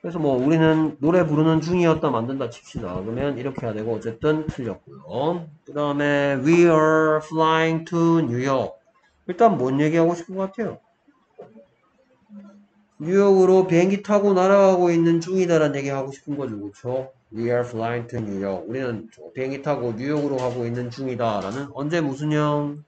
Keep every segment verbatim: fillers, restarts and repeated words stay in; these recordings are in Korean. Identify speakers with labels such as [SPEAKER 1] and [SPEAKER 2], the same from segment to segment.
[SPEAKER 1] 그래서 뭐 우리는 노래 부르는 중이었다 만든다 칩시다. 그러면 이렇게 해야 되고 어쨌든 틀렸고요. 그 다음에 we are flying to New York. 일단 뭔 얘기하고 싶은 것 같아요? 뉴욕으로 비행기 타고 날아가고 있는 중이다라는 얘기 하고 싶은 거죠. 그렇죠? We are flying to New York. 우리는 비행기 타고 뉴욕으로 가고 있는 중이다라는 언제 무슨형?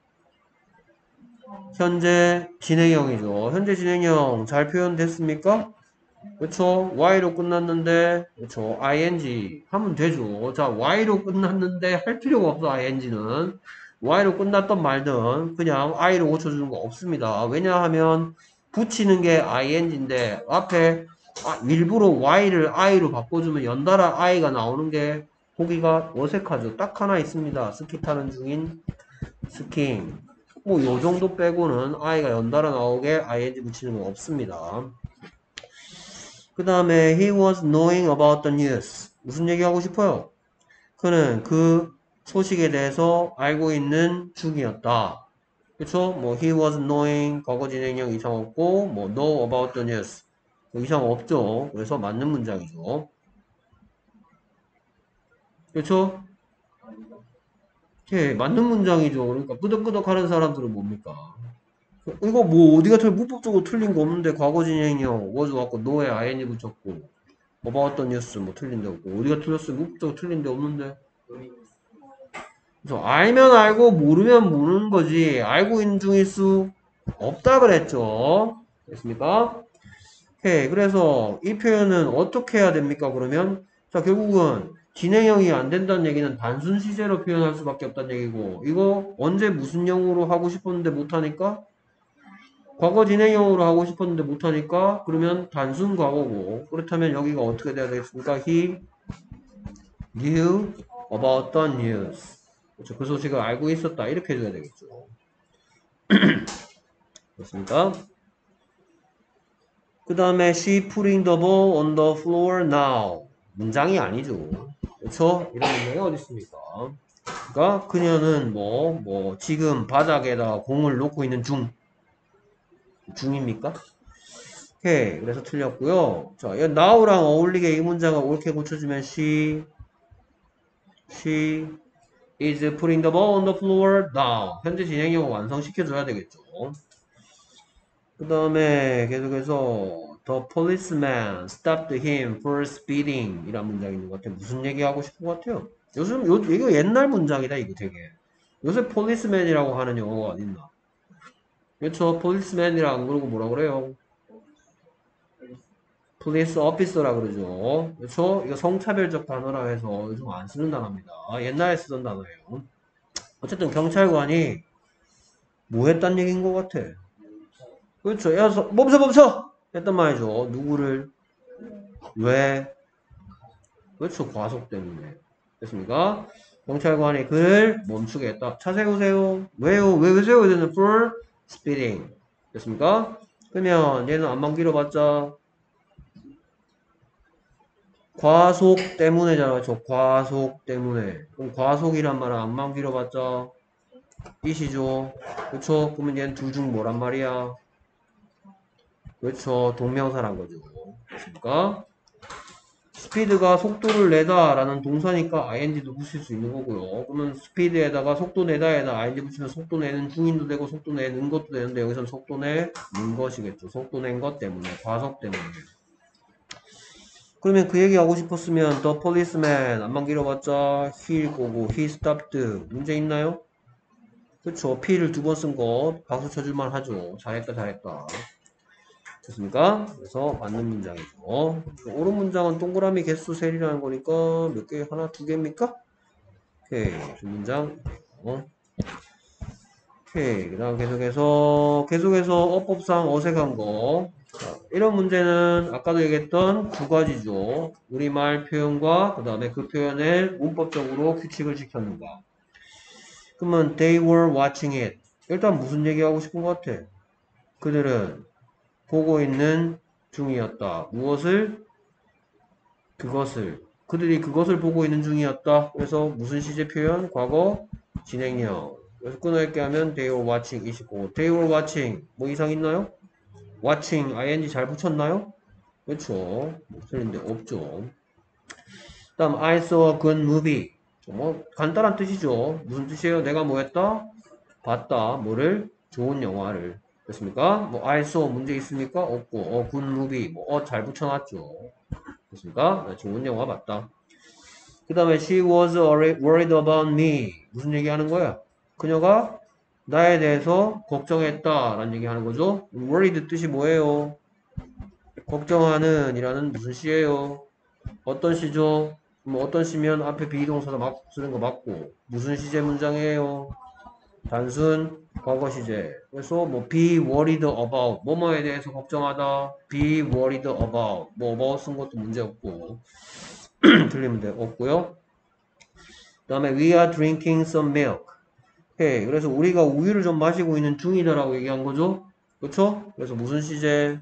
[SPEAKER 1] 현재 진행형이죠. 현재 진행형 잘 표현됐습니까? 그쵸? Y로 끝났는데, 그쵸? ing 하면 되죠. 자, Y로 끝났는데 할 필요가 없어, ing는. Y로 끝났던 말든 그냥 I로 고쳐주는 거 없습니다. 왜냐하면 붙이는 게 ing인데 앞에 아, 일부러 Y를 I로 바꿔주면 연달아 I가 나오는 게 보기가 어색하죠. 딱 하나 있습니다. 스키 타는 중인 스킹. 뭐, 요 정도 빼고는 I가 연달아 나오게 ing 붙이는 거 없습니다. 그 다음에 he was knowing about the news. 무슨 얘기하고 싶어요? 그는 그 소식에 대해서 알고 있는 중이었다. 그쵸? 뭐 he was knowing 과거 진행형 이상 없고 뭐 know about the news 뭐 이상 없죠. 그래서 맞는 문장이죠. 그쵸? 예, 맞는 문장이죠. 그러니까 끄덕끄덕 하는 사람들은 뭡니까? 이거 뭐 어디가 틀 문법적으로 틀린 거 없는데 과거 진행형 was 갖고 know에 ing 붙였고 about the news 뭐 틀린 데 없고 어디가 틀렸어요? 문법적으로 틀린 데 없는데 그래서 알면 알고 모르면 모르는 거지 알고 있는 중일 수 없다 그랬죠. 됐습니까? 오케이. 그래서 이 표현은 어떻게 해야 됩니까? 그러면 자 결국은 진행형이 안 된다는 얘기는 단순 시제로 표현할 수밖에 없다는 얘기고 이거 언제 무슨 형으로 하고 싶었는데 못하니까 과거 진행형으로 하고 싶었는데 못하니까 그러면 단순 과거고 그렇다면 여기가 어떻게 돼야 되겠습니까? He knew about the news. 그렇죠. 그 소식을 알고 있었다. 이렇게 해줘야 되겠죠. 그렇습니까? 그 다음에 she putting the ball on the floor now. 문장이 아니죠. 그렇죠? 이런 문장이 어디 있습니까? 그러니까 그녀는 뭐, 뭐 지금 바닥에다 공을 놓고 있는 중. 중입니까? 오케이. 그래서 틀렸고요. 자, now랑 어울리게 이 문장을 옳게 고쳐주면 she, she is putting the ball on the floor now. 현재 진행형을 완성시켜줘야 되겠죠. 그 다음에 계속해서 The policeman stopped him for speeding 이란 문장이 있는 것 같아요. 무슨 얘기하고 싶은 것 같아요? 요즘 요 이거 옛날 문장이다 이거 되게. 요새 policeman이라고 하는 영어가 어딨나? 그렇죠. policeman이라 안 그러고 뭐라 그래요? police officer라 그러죠. 그렇죠? 이거 성차별적 단어라 해서 요즘 안 쓰는 단어입니다. 옛날에 쓰던 단어예요. 어쨌든 경찰관이 뭐 했단 얘기인 것 같아. 그렇죠. 야, 서, 멈춰, 멈춰! 했단 말이죠. 누구를, 왜? 그렇죠. 과속 때문에. 됐습니까? 경찰관이 그를 멈추게 했다. 차 세우세요. 왜요? 왜, 왜 세워야 되는? For speeding. 됐습니까? 그러면 얘는 안만 길어봤자 과속 때문에잖아. 저 과속 때문에. 그럼 과속이란 말은 안만 길어봤자 이시죠. 그렇죠? 그러면 얘는 둘 중 뭐란 말이야? 그렇죠. 동명사란 거죠. 됐습니까? 스피드가 속도를 내다 라는 동사니까 아이엔지도 붙일 수 있는 거고요. 그러면 스피드에다가 속도 내다에다 아이엔지 붙이면 속도 내는 중인도 되고 속도 내는 것도 되는데 여기서는 속도 내는 것이겠죠. 속도 낸 것 때문에 과속 때문에. 그러면 그 얘기 하고 싶었으면 the policeman 안만 길어봤자 he일 거고 he stopped 문제 있나요? 그쵸. P를 두 번 쓴 거 박수 쳐줄만 하죠. 잘했다 잘했다. 됐습니까? 그래서 맞는 문장이죠. 옳은 문장은 동그라미 개수 셀이라는 거니까 몇 개? 하나, 두 개입니까? 오케이. 두 문장. 어. 오케이. 그 다음 계속해서, 계속해서 어법상 어색한 거. 자, 이런 문제는 아까도 얘기했던 두 가지죠. 우리말 표현과 그 다음에 그 표현을 문법적으로 규칙을 지켰는가. 그러면 they were watching it. 일단 무슨 얘기하고 싶은 것 같아? 그들은 보고 있는 중이었다. 무엇을? 그것을. 그들이 그것을 보고 있는 중이었다. 그래서 무슨 시제 표현? 과거 진행형. 그래서 끊어있게 하면 they were watching 이시고 they were watching 뭐 이상 있나요? watching ing 잘 붙였나요? 그렇죠. 틀린데 없죠. 다음 I saw a good movie. 뭐 간단한 뜻이죠. 무슨 뜻이에요? 내가 뭐 했다? 봤다. 뭐를? 좋은 영화를. 됐습니까? 뭐 I saw 문제 있습니까? 없고 어 good movie 뭐 어 잘 붙여놨죠. 됐습니까? 네, 좋은 영화 봤다. 그 다음에 she was worried about me. 무슨 얘기하는 거야? 그녀가 나에 대해서 걱정했다 라는 얘기 하는 거죠. worried 뜻이 뭐예요? 걱정하는 이라는 무슨 시예요? 어떤 시죠? 뭐 어떤 시면 앞에 비동사도 막 쓰는 거 맞고 무슨 시제 문장이에요? 단순 과거 시제. 그래서 뭐 be worried about 뭐뭐에 대해서 걱정하다 be worried about 뭐 about 쓴 것도 문제 없고 틀린 문제 없고요. 그 다음에 we are drinking some milk. 오케이. 그래서 우리가 우유를 좀 마시고 있는 중이다라고 얘기한 거죠. 그렇죠? 그래서 무슨 시제?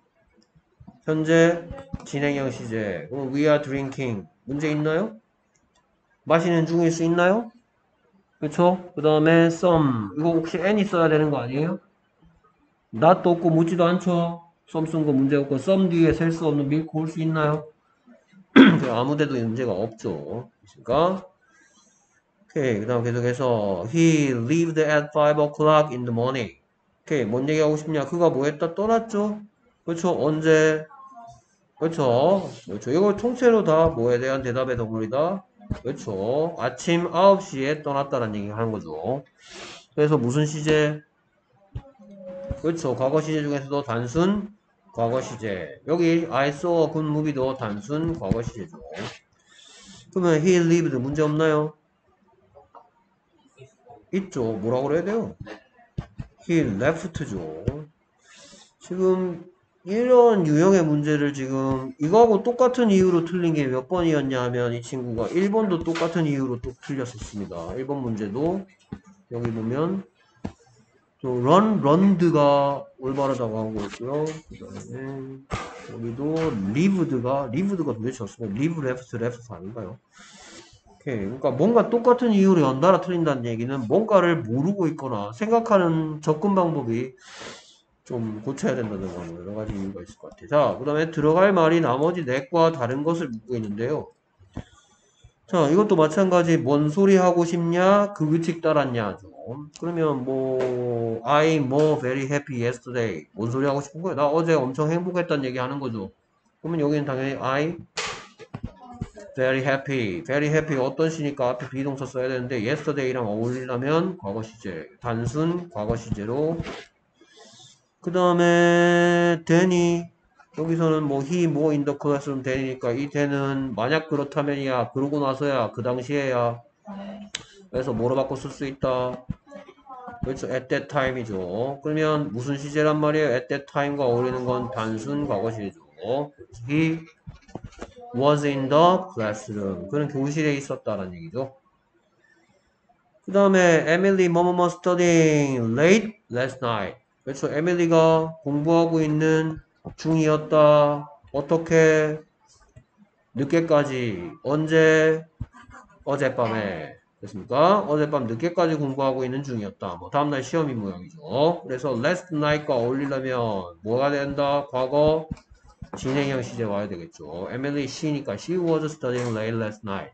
[SPEAKER 1] 현재 진행형 시제. 그럼 we are drinking 문제 있나요? 마시는 중일 수 있나요? 그쵸? 그 다음에 some 이거 혹시 any 써야 되는 거 아니에요? not도 없고 묻지도 않죠? some 쓴 거 문제 없고 some 뒤에 셀 수 없는 milk 올 수 있나요? 아무데도 문제가 없죠. 그러니까 오케이. 그 다음 계속해서 he lived at five o'clock in the morning. 오케이. 뭔 얘기하고 싶냐? 그가 뭐 했다? 떠났죠? 그렇죠? 언제? 그렇죠? 그렇죠. 이거 통째로 다 뭐에 대한 대답의 덩어리다? 그렇죠. 아침 아홉 시에 떠났다는 얘기 하는 거죠. 그래서 무슨 시제? 그렇죠. 과거 시제 중에서도 단순 과거 시제. 여기 I saw a good movie도 단순 과거 시제죠. 그러면 he lived 문제 없나요? 있죠. 뭐라고 그래야 돼요? he left죠. 지금 이런 유형의 문제를 지금 이거하고 똑같은 이유로 틀린 게 몇 번이었냐 하면 이 친구가 일 번도 똑같은 이유로 또 틀렸었습니다. 일 번 문제도 여기 보면 또 run, runed가 올바르다고 하고 있고요. 그 다음에 여기도 lived가 lived가 도대체 없으면 live left left 아닌가요? 오케이. 그러니까 뭔가 똑같은 이유로 연달아 틀린다는 얘기는 뭔가를 모르고 있거나 생각하는 접근 방법이 좀 고쳐야 된다는 거 여러 가지 이유가 있을 것 같아요. 자, 그 다음에 들어갈 말이 나머지 넷과 다른 것을 묻고 있는데요. 자, 이것도 마찬가지 뭔 소리 하고 싶냐? 그 규칙 따랐냐? 좀. 그러면 뭐 I more very happy yesterday. 뭔 소리 하고 싶은 거야? 나 어제 엄청 행복했다는 얘기 하는 거죠. 그러면 여기는 당연히 I very happy. very happy 어떤 시니까 앞에 비동사 써야 되는데 yesterday랑 어울리려면 과거 시제. 단순 과거 시제로 그 다음에 then이 여기서는 뭐 he more in the classroom then이니까 이 then은 만약 그렇다면이야 그러고 나서야 그 당시에야 그래서 뭐로 바꿔 쓸 수 있다 그렇죠 at that time이죠 그러면 무슨 시제란 말이에요 at that time과 어울리는 건 단순 과거 시제죠 he was in the classroom 그는 교실에 있었다라는 얘기죠 그 다음에 Emily 뭐뭐뭐 studying late last night 그렇죠. 에밀리가 공부하고 있는 중이었다. 어떻게? 늦게까지. 언제? 어젯밤에. 됐습니까? 어젯밤 늦게까지 공부하고 있는 중이었다. 뭐 다음날 시험인 모양이죠. 그래서 last night과 어울리려면 뭐가 된다? 과거 진행형 시제 와야 되겠죠. 에밀리 she니까 she was studying late last night.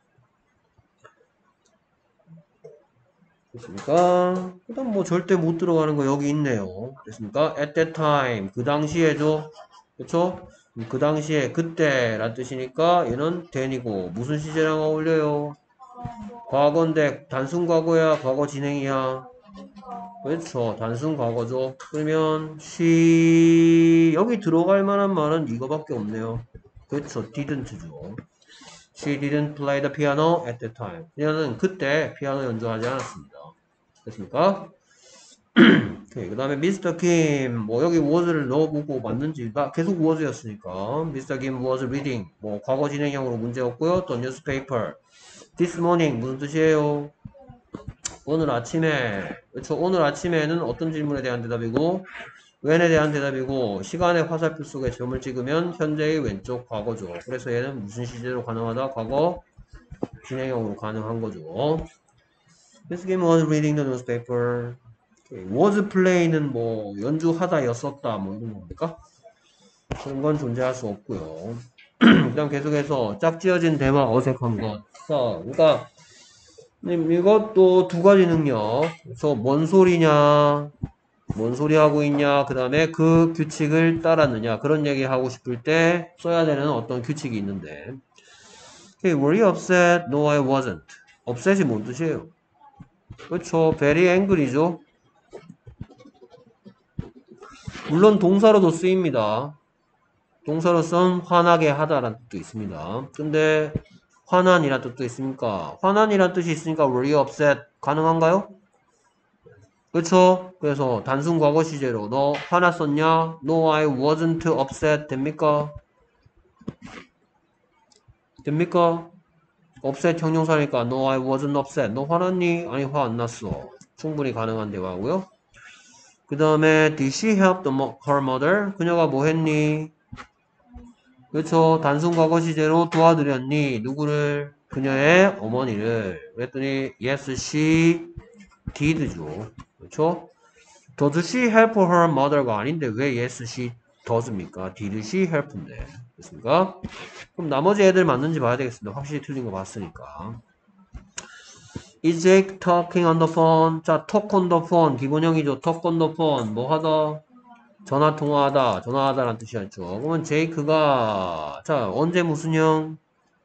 [SPEAKER 1] 됐습니까? 그다음 뭐 절대 못 들어가는 거 여기 있네요. 됐습니까? At that time 그 당시에죠. 그쵸? 그 당시에 그때란 뜻이니까 얘는 then이고 무슨 시제랑 어울려요? 과거인데 단순 과거야? 과거 진행이야? 그렇죠. 단순 과거죠. 그러면 she 여기 들어갈 만한 말은 이거밖에 없네요. 그렇죠. didn't죠. She didn't play the piano at that time. 그녀는 그때 피아노 연주하지 않았습니다. 됐습니까? 오케이. 그 다음에 미스터 김, 뭐 여기 was를 넣어보고 맞는지 나 계속 was였으니까 미스터 김 was reading, 뭐 과거 진행형으로 문제였고요. 또 newspaper. This morning 무슨 뜻이에요? 오늘 아침에 그렇죠. 오늘 아침에는 어떤 질문에 대한 대답이고 when에 대한 대답이고 시간의 화살표 속에 점을 찍으면 현재의 왼쪽 과거죠. 그래서 얘는 무슨 시제로 가능하다? 과거 진행형으로 가능한 거죠. This game was reading the newspaper. was play는 뭐 연주하다였었다 뭐 이런 겁니까? 그런 건 존재할 수 없고요. 그 다음 계속해서 짝지어진 대화 어색한 것. 자, 그러니까 이것도 두 가지 능력. 그래서 뭔 소리냐, 뭔 소리 하고 있냐, 그 다음에 그 규칙을 따랐느냐, 그런 얘기 하고 싶을 때 써야 되는 어떤 규칙이 있는데. Okay, were you upset? No, I wasn't. upset이 뭔 뜻이에요? 그렇죠. very angry죠. 물론 동사로도 쓰입니다. 동사로선 화나게 하다라는 뜻도 있습니다. 근데 화난이란 뜻도 있으니까 화난이란 뜻이 있으니까 were you upset 가능한가요? 그렇죠? 그래서 단순 과거 시제로 너 화났었냐? No, I wasn't upset 됩니까? 됩니까? upset 형용사니까 No, I wasn't upset. 너 화났니? 아니 화 안 났어. 충분히 가능한 대화고요. 그 다음에 Did she help the, her mother? 그녀가 뭐 했니? 그렇죠. 단순 과거 시제로 도와드렸니? 누구를? 그녀의 어머니를. 그랬더니 yes, she did죠. 그렇죠? Does she help her mother가 아닌데 왜 yes, she does입니까? Did she help인데. 됐습니까? 그럼 나머지 애들 맞는지 봐야 되겠습니다. 확실히 틀린 거 봤으니까. Is Jake talking on the phone? 자, talk on the phone. 기본형이죠. talk on the phone. 뭐 하다? 전화 통화하다. 전화하다라는 뜻이었죠. 그러면 제이크가 자, 언제 무슨 형?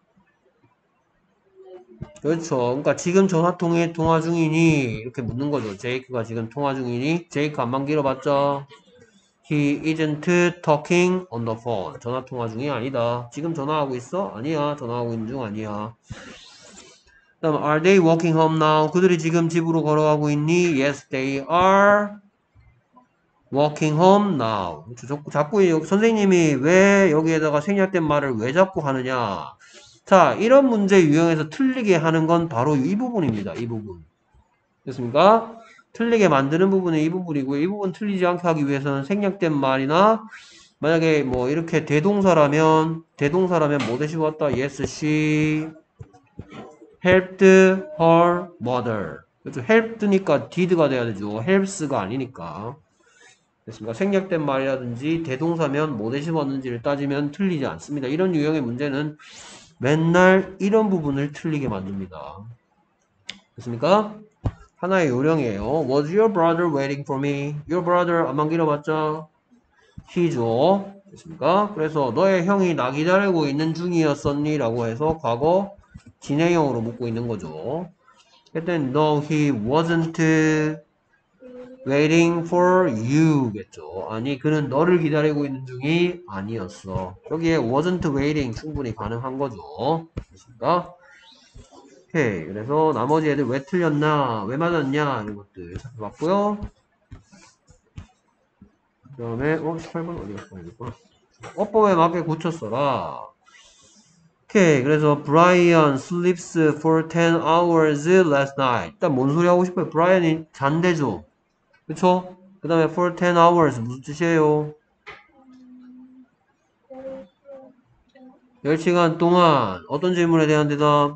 [SPEAKER 1] 그렇죠. 그러니까 지금 전화 통해 통화 중이니? 이렇게 묻는 거죠. 제이크가 지금 통화 중이니? 제이크 안만 길어봤죠? He isn't talking on the phone. 전화 통화 중이 아니다. 지금 전화하고 있어? 아니야. 전화하고 있는 중 아니야. 그다음 Are they walking home now? 그들이 지금 집으로 걸어가고 있니? Yes, they are walking home now. 자꾸, 자꾸 여기 선생님이 왜 여기에다가 생략된 말을 왜 자꾸 하느냐? 자, 이런 문제 유형에서 틀리게 하는 건 바로 이 부분입니다. 이 부분. 됐습니까? 틀리게 만드는 부분이 이 부분이고 이 부분 틀리지 않게 하기 위해서는 생략된 말이나 만약에 뭐 이렇게 대동사라면 대동사라면 뭐 대시 왔다? Yes, she helped her mother. 그렇죠? helped니까 did가 돼야 되죠. helps가 아니니까. 됐습니까? 생략된 말이라든지 대동사면 뭐 대시 왔는지를 따지면 틀리지 않습니다. 이런 유형의 문제는 맨날 이런 부분을 틀리게 만듭니다. 됐습니까? 하나의 요령이에요. Was your brother waiting for me? Your brother 안만 길어봤자 he죠. 됐습니까? 그래서 너의 형이 나 기다리고 있는 중이었었니? 라고 해서 과거 진행형으로 묻고 있는 거죠. 그땐 no, he wasn't waiting for you 겠죠. 아니, 그는 너를 기다리고 있는 중이 아니었어. 여기에 wasn't waiting 충분히 가능한 거죠. 됐습니까? 오케이. 그래서 나머지 애들 왜 틀렸나, 왜 맞았냐, 이런 것들 살펴봤고요. 그 다음에, 어, 팔 번 어디 갔어? 여기구나. 어법에 맞게 고쳤어라. 오케이. 그래서, Brian sleeps for ten hours last night. 일단 뭔 소리 하고 싶어요? 브라이언이 잔대죠. 그쵸? 그 다음에 for ten hours 무슨 뜻이에요? 열 시간 동안 어떤 질문에 대한 대답?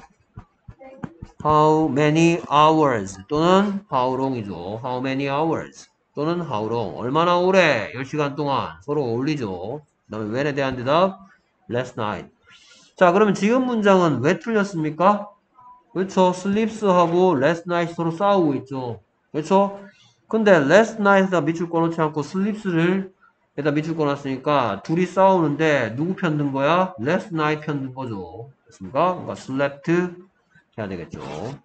[SPEAKER 1] How many hours 또는 how long이죠. How many hours 또는 how long 얼마나 오래? 열 시간 동안 서로 어울리죠. 그 다음에 when에 대한 대답 last night. 자, 그러면 지금 문장은 왜 틀렸습니까? 그렇죠. sleeps하고 last night 서로 싸우고 있죠. 그렇죠? 근데 last night에다 밑줄 꺼놓지 않고 sleeps를 에다 밑줄 꺼놨으니까 둘이 싸우는데 누구 편 든 거야? last night 편 든 거죠. 됐습니까? 그러니까 slept 해야 되겠죠.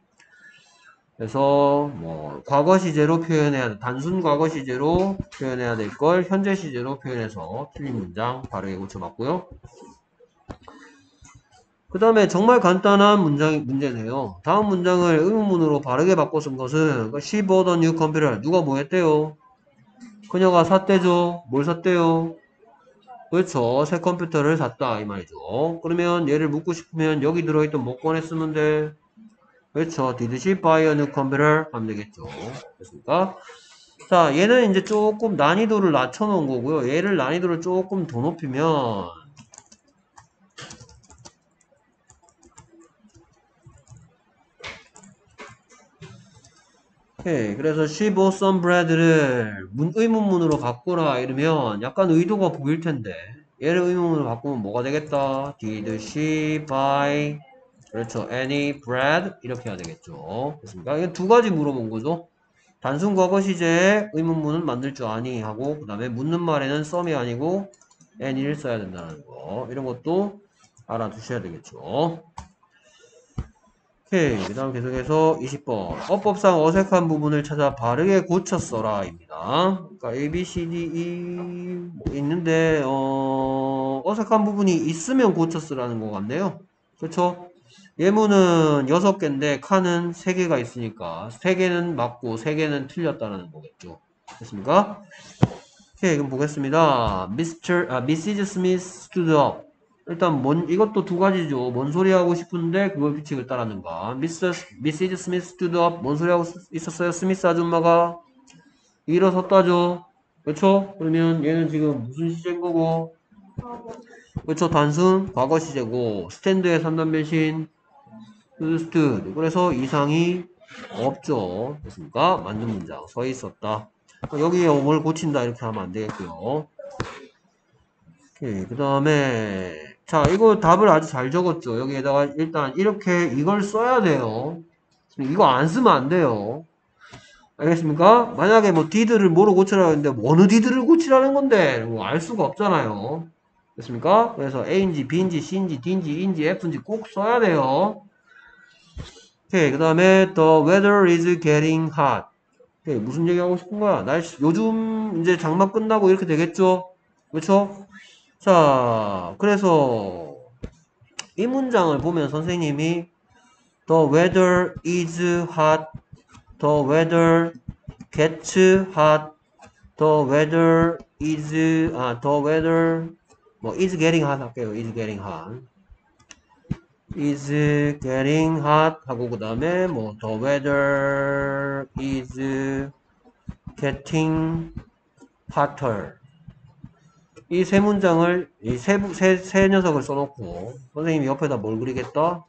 [SPEAKER 1] 그래서 뭐 과거 시제로 표현해야 돼. 단순 과거 시제로 표현해야 될 걸 현재 시제로 표현해서 틀린 문장 바르게 고쳐봤고요. 그 다음에 정말 간단한 문장, 문제네요. 다음 문장을 의문문으로 바르게 바꿔 쓴 것은 She bought a new computer. 누가 뭐 했대요? 그녀가 샀대죠. 뭘 샀대요? 그렇죠. 새 컴퓨터를 샀다 이 말이죠. 그러면 얘를 묻고 싶으면 여기 들어있던 뭐권에 쓰면 돼? 그렇죠. Did she buy a new computer? 하면 되겠죠. 됐습니까? 자, 얘는 이제 조금 난이도를 낮춰놓은 거고요. 얘를 난이도를 조금 더 높이면 오케이. 그래서 she bought some bread를 문, 의문문으로 바꾸라 이러면 약간 의도가 보일 텐데 얘를 의문문으로 바꾸면 뭐가 되겠다? Did she buy 그렇죠. any bread 이렇게 해야 되겠죠. 됐습니까? 이게 두 가지 물어본 거죠. 단순 과거 시제에 의문문은 만들 줄 아니 하고 그 다음에 묻는 말에는 some이 아니고 any를 써야 된다는 거 이런 것도 알아두셔야 되겠죠. 오케이. 그 다음 계속해서 이십 번. 어법상 어색한 부분을 찾아 바르게 고쳐 써라. 입니다. 그러니까 A, B, C, D, E 뭐 있는데, 어, 어색한 부분이 있으면 고쳐 쓰라는 것 같네요. 그렇죠? 예문은 여섯 개인데, 칸은 세 개가 있으니까, 세 개는 맞고, 세 개는 틀렸다는 거겠죠. 됐습니까? 오케이. 그럼 보겠습니다. 미스터, 아, 미시즈 Smith stood up. 일단 뭔 이것도 두 가지죠. 뭔 소리 하고 싶은데 그걸 규칙을 따르는가. 미스 미시즈 스미스 stood up. 뭔 소리 하고 있었어요? 스미스 아줌마가 일어섰다죠. 그렇죠? 그러면 얘는 지금 무슨 시제인 거고? 그렇죠? 단순 과거 시제고 스탠드의 삼 단 변신 stood. 그래서 이상이 없죠. 됐습니까? 맞는 문장 서 있었다. 여기에 뭘 고친다 이렇게 하면 안 되겠고요. 오케이. 그 다음에 자 이거 답을 아주 잘 적었죠. 여기에다가 일단 이렇게 이걸 써야 돼요. 이거 안 쓰면 안 돼요. 알겠습니까? 만약에 뭐 did를 뭐로 고치라고 했는데 어느 did를 고치라는 건데 뭐 알 수가 없잖아요. 됐습니까? 그래서 A인지 B인지 C인지 D인지 E인지 F인지 꼭 써야 돼요. 오케이. 그 다음에 the weather is getting hot. 오케이. 무슨 얘기하고 싶은 거야? 날씨 요즘 이제 장마 끝나고 이렇게 되겠죠? 그렇죠? 자, 그래서 이 문장을 보면 선생님이 The weather is hot. The weather gets hot. The weather is 아, the weather 뭐 is getting hot 할게요. is getting hot. is getting hot 하고 그 다음에 뭐 the weather is getting hotter. 이 세 문장을 이 세 세, 세 녀석을 써놓고 선생님이 옆에다 뭘 그리겠다?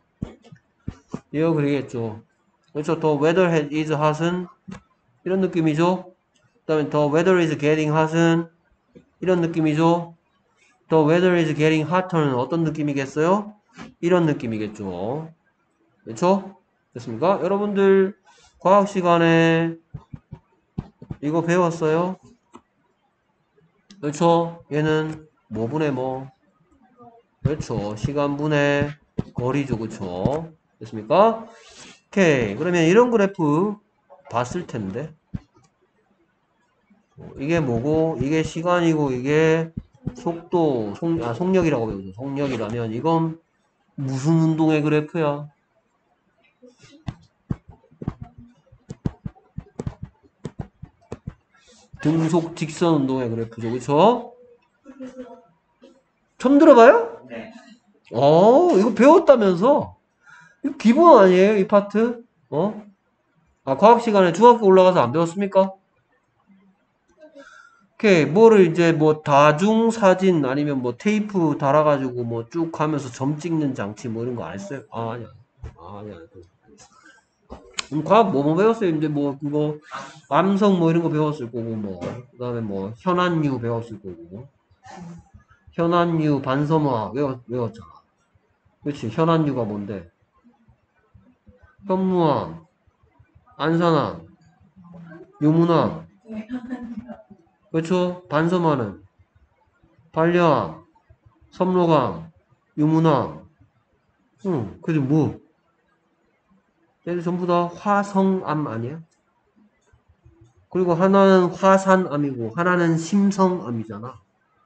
[SPEAKER 1] 이거 그리겠죠. 그렇죠. The weather is hot은 이런 느낌이죠. 그 다음에 the weather is getting hot은 이런 느낌이죠. The weather is getting hotter는 어떤 느낌이겠어요? 이런 느낌이겠죠. 그렇죠? 됐습니까? 여러분들 과학 시간에 이거 배웠어요? 그렇죠? 얘는 뭐분의 뭐? 그렇죠. 시간분의 거리죠. 그렇죠? 됐습니까? 오케이. 그러면 이런 그래프 봤을 텐데. 이게 뭐고, 이게 시간이고, 이게 속도, 속, 아, 속력이라고 배우죠. 속력이라면, 이건 무슨 운동의 그래프야? 등속 직선 운동의 그래프죠. 그쵸? 처음 들어봐요?
[SPEAKER 2] 네.
[SPEAKER 1] 어, 이거 배웠다면서? 이거 기본 아니에요? 이 파트? 어? 아, 과학 시간에 중학교 올라가서 안 배웠습니까? 오케이, 뭐를 이제 뭐 다중 사진 아니면 뭐 테이프 달아가지고 뭐 쭉 하면서 점 찍는 장치 뭐 이런 거 안 했어요? 아, 아니야. 아, 아니야. 음, 과학 뭐, 뭐 배웠어요? 이제 뭐 그거 암성 뭐 이런 거 배웠을 거고 뭐 그다음에 뭐 현안유 배웠을 거고 현안유 반섬화 외웠, 외웠잖아. 그렇지? 현안유가 뭔데? 현무암, 안산암, 유문암. 그렇죠? 반섬화는 반려암, 섬로감, 유문암. 응, 그게 뭐? 얘들 전부 다 화성암 아니야? 그리고 하나는 화산암이고 하나는 심성암이잖아.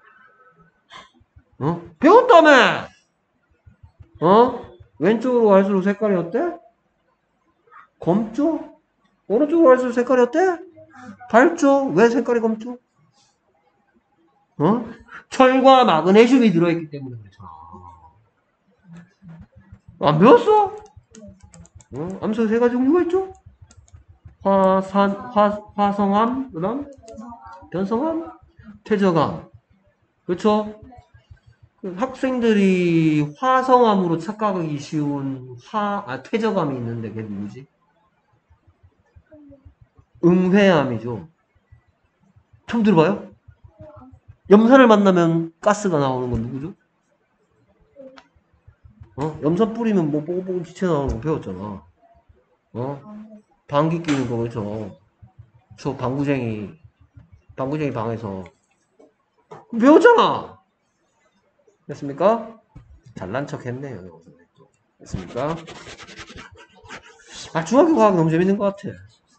[SPEAKER 1] 어? 배웠다며! 어? 왼쪽으로 갈수록 색깔이 어때? 검죠? 오른쪽으로 갈수록 색깔이 어때? 밝죠? 왜 색깔이 검죠? 어? 철과 마그네슘이 들어있기 때문에 그렇잖아. 안 배웠어? 어? 암석 세 가지 종류가 있죠? 화산, 화, 화성암, 그 다음 변성암, 퇴적암. 그렇죠? 학생들이 화성암으로 착각하기 쉬운 화, 아, 퇴적암이 있는데 그게 누구지? 응회암이죠. 처음 들어봐요? 염산을 만나면 가스가 나오는 건 누구죠? 어? 염산 뿌리면 뭐 뽀글뽀글 기체 나오는 거 배웠잖아. 어? 방귀 끼는 거 그렇죠. 저 방구쟁이 방구쟁이 방에서 배웠잖아. 됐습니까? 잘난 척 했네요. 됐습니까? 아, 중학교 과학 너무 재밌는 것 같아.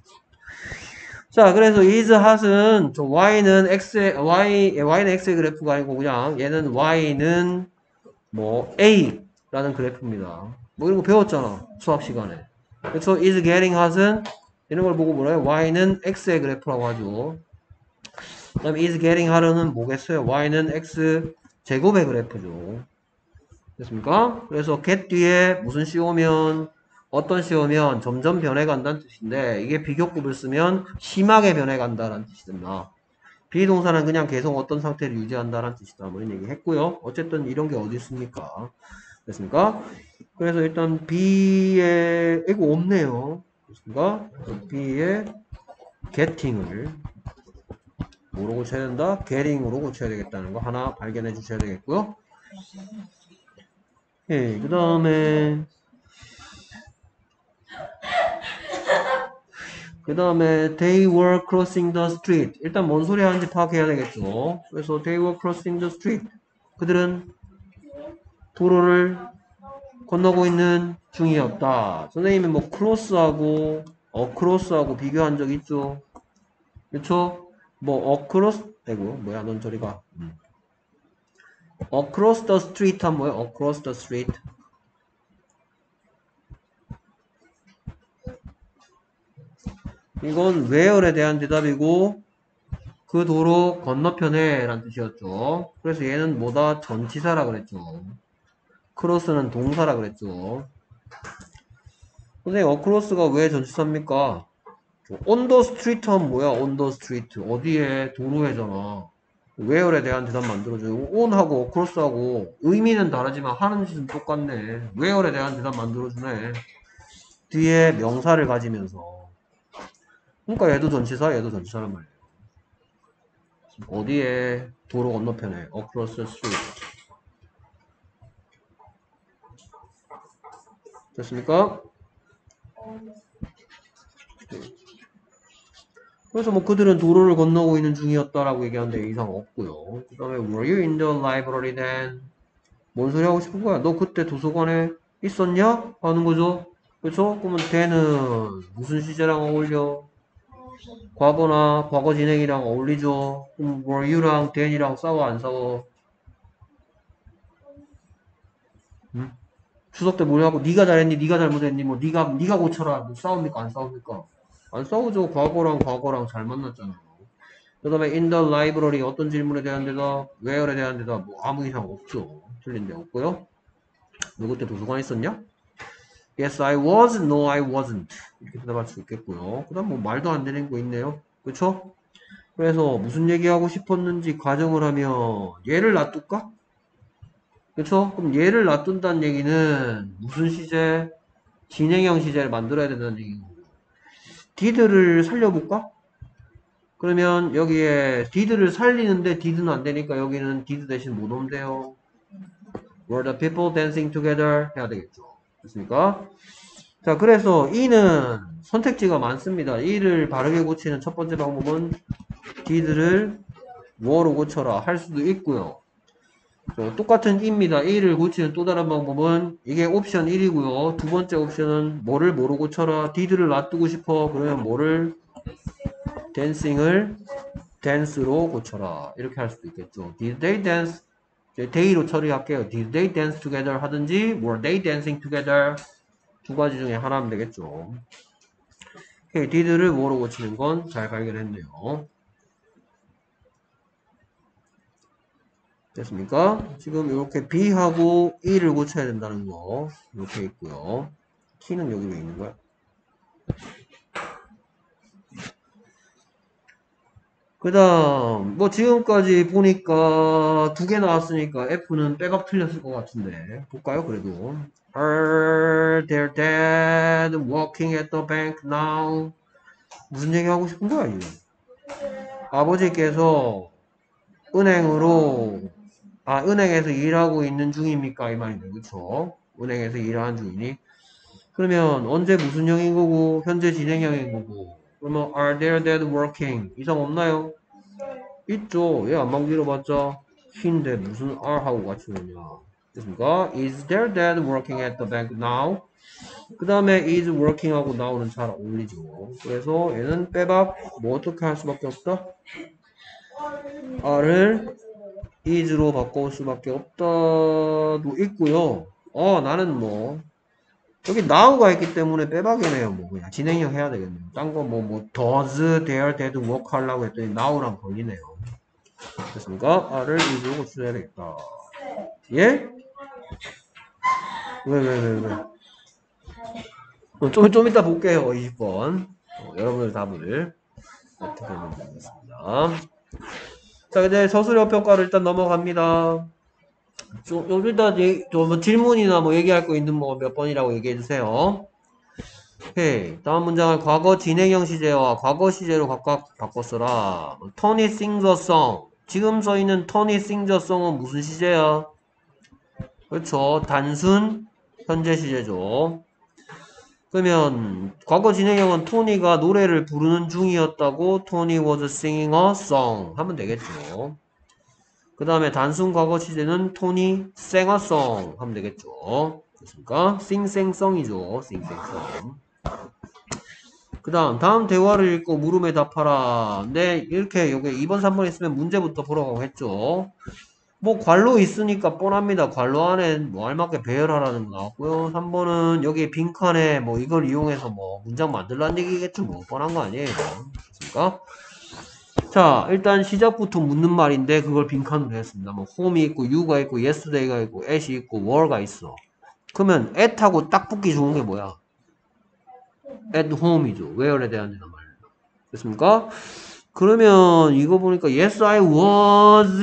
[SPEAKER 1] 자, 그래서 is hot은 저 y는 x y y는 x의 그래프가 아니고 그냥 얘는 y는 뭐 a라는 그래프입니다. 뭐 이런 거 배웠잖아 수학 시간에. 그래서 is getting hot은 이런 걸 보고 뭐래요? y는 x의 그래프라고 하죠. 그다음에 is getting hotter,는 뭐겠어요? y는 x 제곱의 그래프죠. 됐습니까? 그래서 get 뒤에 무슨 시 오면 어떤 시 오면 점점 변해간다는 뜻인데 이게 비교급을 쓰면 심하게 변해간다는 뜻이 된다. 비동사는 그냥 계속 어떤 상태를 유지한다는 뜻이다. 뭐 이런 얘기 했고요. 어쨌든 이런 게 어디 있습니까? 됐습니까? 그래서 일단 B에 이거 없네요. 됐습니까? B에 getting을 뭐로 고쳐야 된다? getting으로 고쳐야 되겠다는 거 하나 발견해 주셔야 되겠고요. 예, 그 다음에 그 다음에 they were crossing the street. 일단 뭔 소리 하는지 파악해야 되겠죠. 그래서 they were crossing the street. 그들은 도로를 건너고 있는 중이었다. 선생님이 뭐 크로스하고 어크로스하고 비교한 적 있죠? 그렇죠? 뭐 어크로스 아이고 뭐야 넌 저리 가. 음. across the street 하면 뭐야? across the street. 이건 where에 대한 대답이고 그 도로 건너편에 라는 뜻이었죠. 그래서 얘는 뭐다? 전치사라 그랬죠. 크로스는 동사라 그랬죠. 선생님 어크로스가 왜 전치사입니까? on the street 하면 뭐야? on the street 어디에? 도로에잖아. where에 대한 대답 만들어줘요. on하고 across하고 의미는 다르지만 하는 짓은 똑같네. where에 대한 대답 만들어주네. 뒤에 명사를 가지면서. 그러니까 얘도 전치사, 얘도 전치사란 말이에요. 어디에? 도로 건너편에. across the street. 됐습니까? 그래서 뭐 그들은 도로를 건너고 있는 중이었다라고 얘기하는데 이상 없고요. 그 다음에 were you in the library then? 뭔 소리 하고 싶은 거야? 너 그때 도서관에 있었냐? 하는 거죠. 그렇죠? 그러면 then은 무슨 시제랑 어울려? 과거나 과거 진행이랑 어울리죠. 그럼 were you랑 then이랑 싸워 안 싸워? 응? 추석 때 뭐냐고 네가 잘했니? 네가 잘못했니? 뭐 네가 네가 고쳐라. 뭐 싸웁니까? 안 싸웁니까? 안 싸우죠. 과거랑 과거랑 잘 만났잖아요. 그 다음에 in the library 어떤 질문에 대한 대답, where에 대한 대답 뭐 아무 이상 없죠. 틀린 데 없고요. 너 그때 도서관에 있었냐? Yes, I was. No, I wasn't. 이렇게 대답할 수 있겠고요. 그 다음 뭐 말도 안 되는 거 있네요. 그쵸? 그래서 무슨 얘기하고 싶었는지 가정을 하면 얘를 놔둘까? 그쵸? 그럼 얘를 놔둔다는 얘기는 무슨 시제? 진행형 시제를 만들어야 된다는 얘기고 did를 살려볼까? 그러면 여기에 did를 살리는데 did는 안 되니까 여기는 did 대신 뭐 넣으면 돼요? Were the people dancing together? 해야 되겠죠. 됐습니까? 자, 그래서 이는 선택지가 많습니다. 이를 바르게 고치는 첫 번째 방법은 did를 were로 고쳐라 할 수도 있고요. 자, 똑같은 이입니다. 이를 고치는 또 다른 방법은 이게 옵션 일이고요. 두 번째 옵션은 뭐를 뭐로 고쳐라? did를 놔두고 싶어. 그러면 뭐를 dancing을 dance로 고쳐라. 이렇게 할 수도 있겠죠. Did they dance? day로 처리할게요. Did they dance together 하든지 were they dancing together? 두 가지 중에 하나 하면 되겠죠. 오케이, did를 뭐로 고치는 건 잘 발견했네요. 됐습니까? 지금 이렇게 B하고 E를 고쳐야 된다는 거 이렇게 있고요. T는 여기 왜 있는 거야? 그 다음 뭐 지금까지 보니까 두 개 나왔으니까 F는 빼박 틀렸을 것 같은데 볼까요? 그래도 Are their dad working at the bank now? 무슨 얘기 하고 싶은 거야, 이게? 아버지께서 은행으로, 아, 은행에서 일하고 있는 중입니까? 이 말인데, 그쵸? 은행에서 일하는 중이니? 그러면 언제 무슨 형인 거고, 현재 진행형인 거고, 그러면 are they dead working? 이상 없나요? 있죠. 얘 안만 길어봤자 he인데 무슨 are 하고 같이 오냐. 됐습니까? Is their dad working at the bank now? 그 다음에 is working 하고 now는 잘 어울리죠. 그래서 얘는 빼박 뭐 어떻게 할 수밖에 없다? are를 is로 바꿔올 수밖에 없다도 있고요. 어 나는 뭐 여기 now가 있기 때문에 빼박이네요. 뭐 그냥 진행형 해야 되겠네요. 딴 거 뭐 뭐 does their dad work 하려고 했더니 now랑 걸리네요. 됐습니까? are를 is로 고쳐야 되겠다. 예? 왜 왜 왜 왜? 어, 좀, 좀 이따 볼게요. 이십 번. 어, 여러분의 답을 어떻게 하는지 보겠습니다. 자, 이제 서술형 평가를 일단 넘어갑니다. 좀, 좀 일단 좀 질문이나 뭐 얘기할 거 있는 뭐 몇 번이라고 얘기해 주세요. 오케이. 다음 문장을 과거 진행형 시제와 과거 시제로 각각 바꿔 써라. 토니 싱저 송. 지금 써 있는 토니 싱저 송은 무슨 시제야? 그렇죠. 단순 현재 시제죠. 그러면 과거 진행형은 토니가 노래를 부르는 중이었다고 토니 was singing a song 하면 되겠죠. 그 다음에 단순 과거 시제는 토니 sang a song 하면 되겠죠. 됐습니까? sing sang song이죠. sing sang song. 그 다음 다음 대화를 읽고 물음에 답하라. 네 이렇게 여기 이 번 삼 번 있으면 문제부터 보러가고 했죠. 뭐 관로 있으니까 뻔합니다. 관로 안에 뭐 알맞게 배열하라는 거 나왔고요. 삼 번은 여기 빈칸에 뭐 이걸 이용해서 뭐 문장 만들라는 얘기겠죠. 뭐 뻔한 거 아니에요. 그렇습니까? 자 일단 시작부터 묻는 말인데 그걸 빈칸으로 했습니다. 뭐 home이 있고 you가 있고 yesterday가 있고 at이 있고 were가 있어. 그러면 at하고 딱 붙기 좋은 게 뭐야? at home이죠. where에 대한 대답 말. 됐습니까? 그러면 이거 보니까 yes I was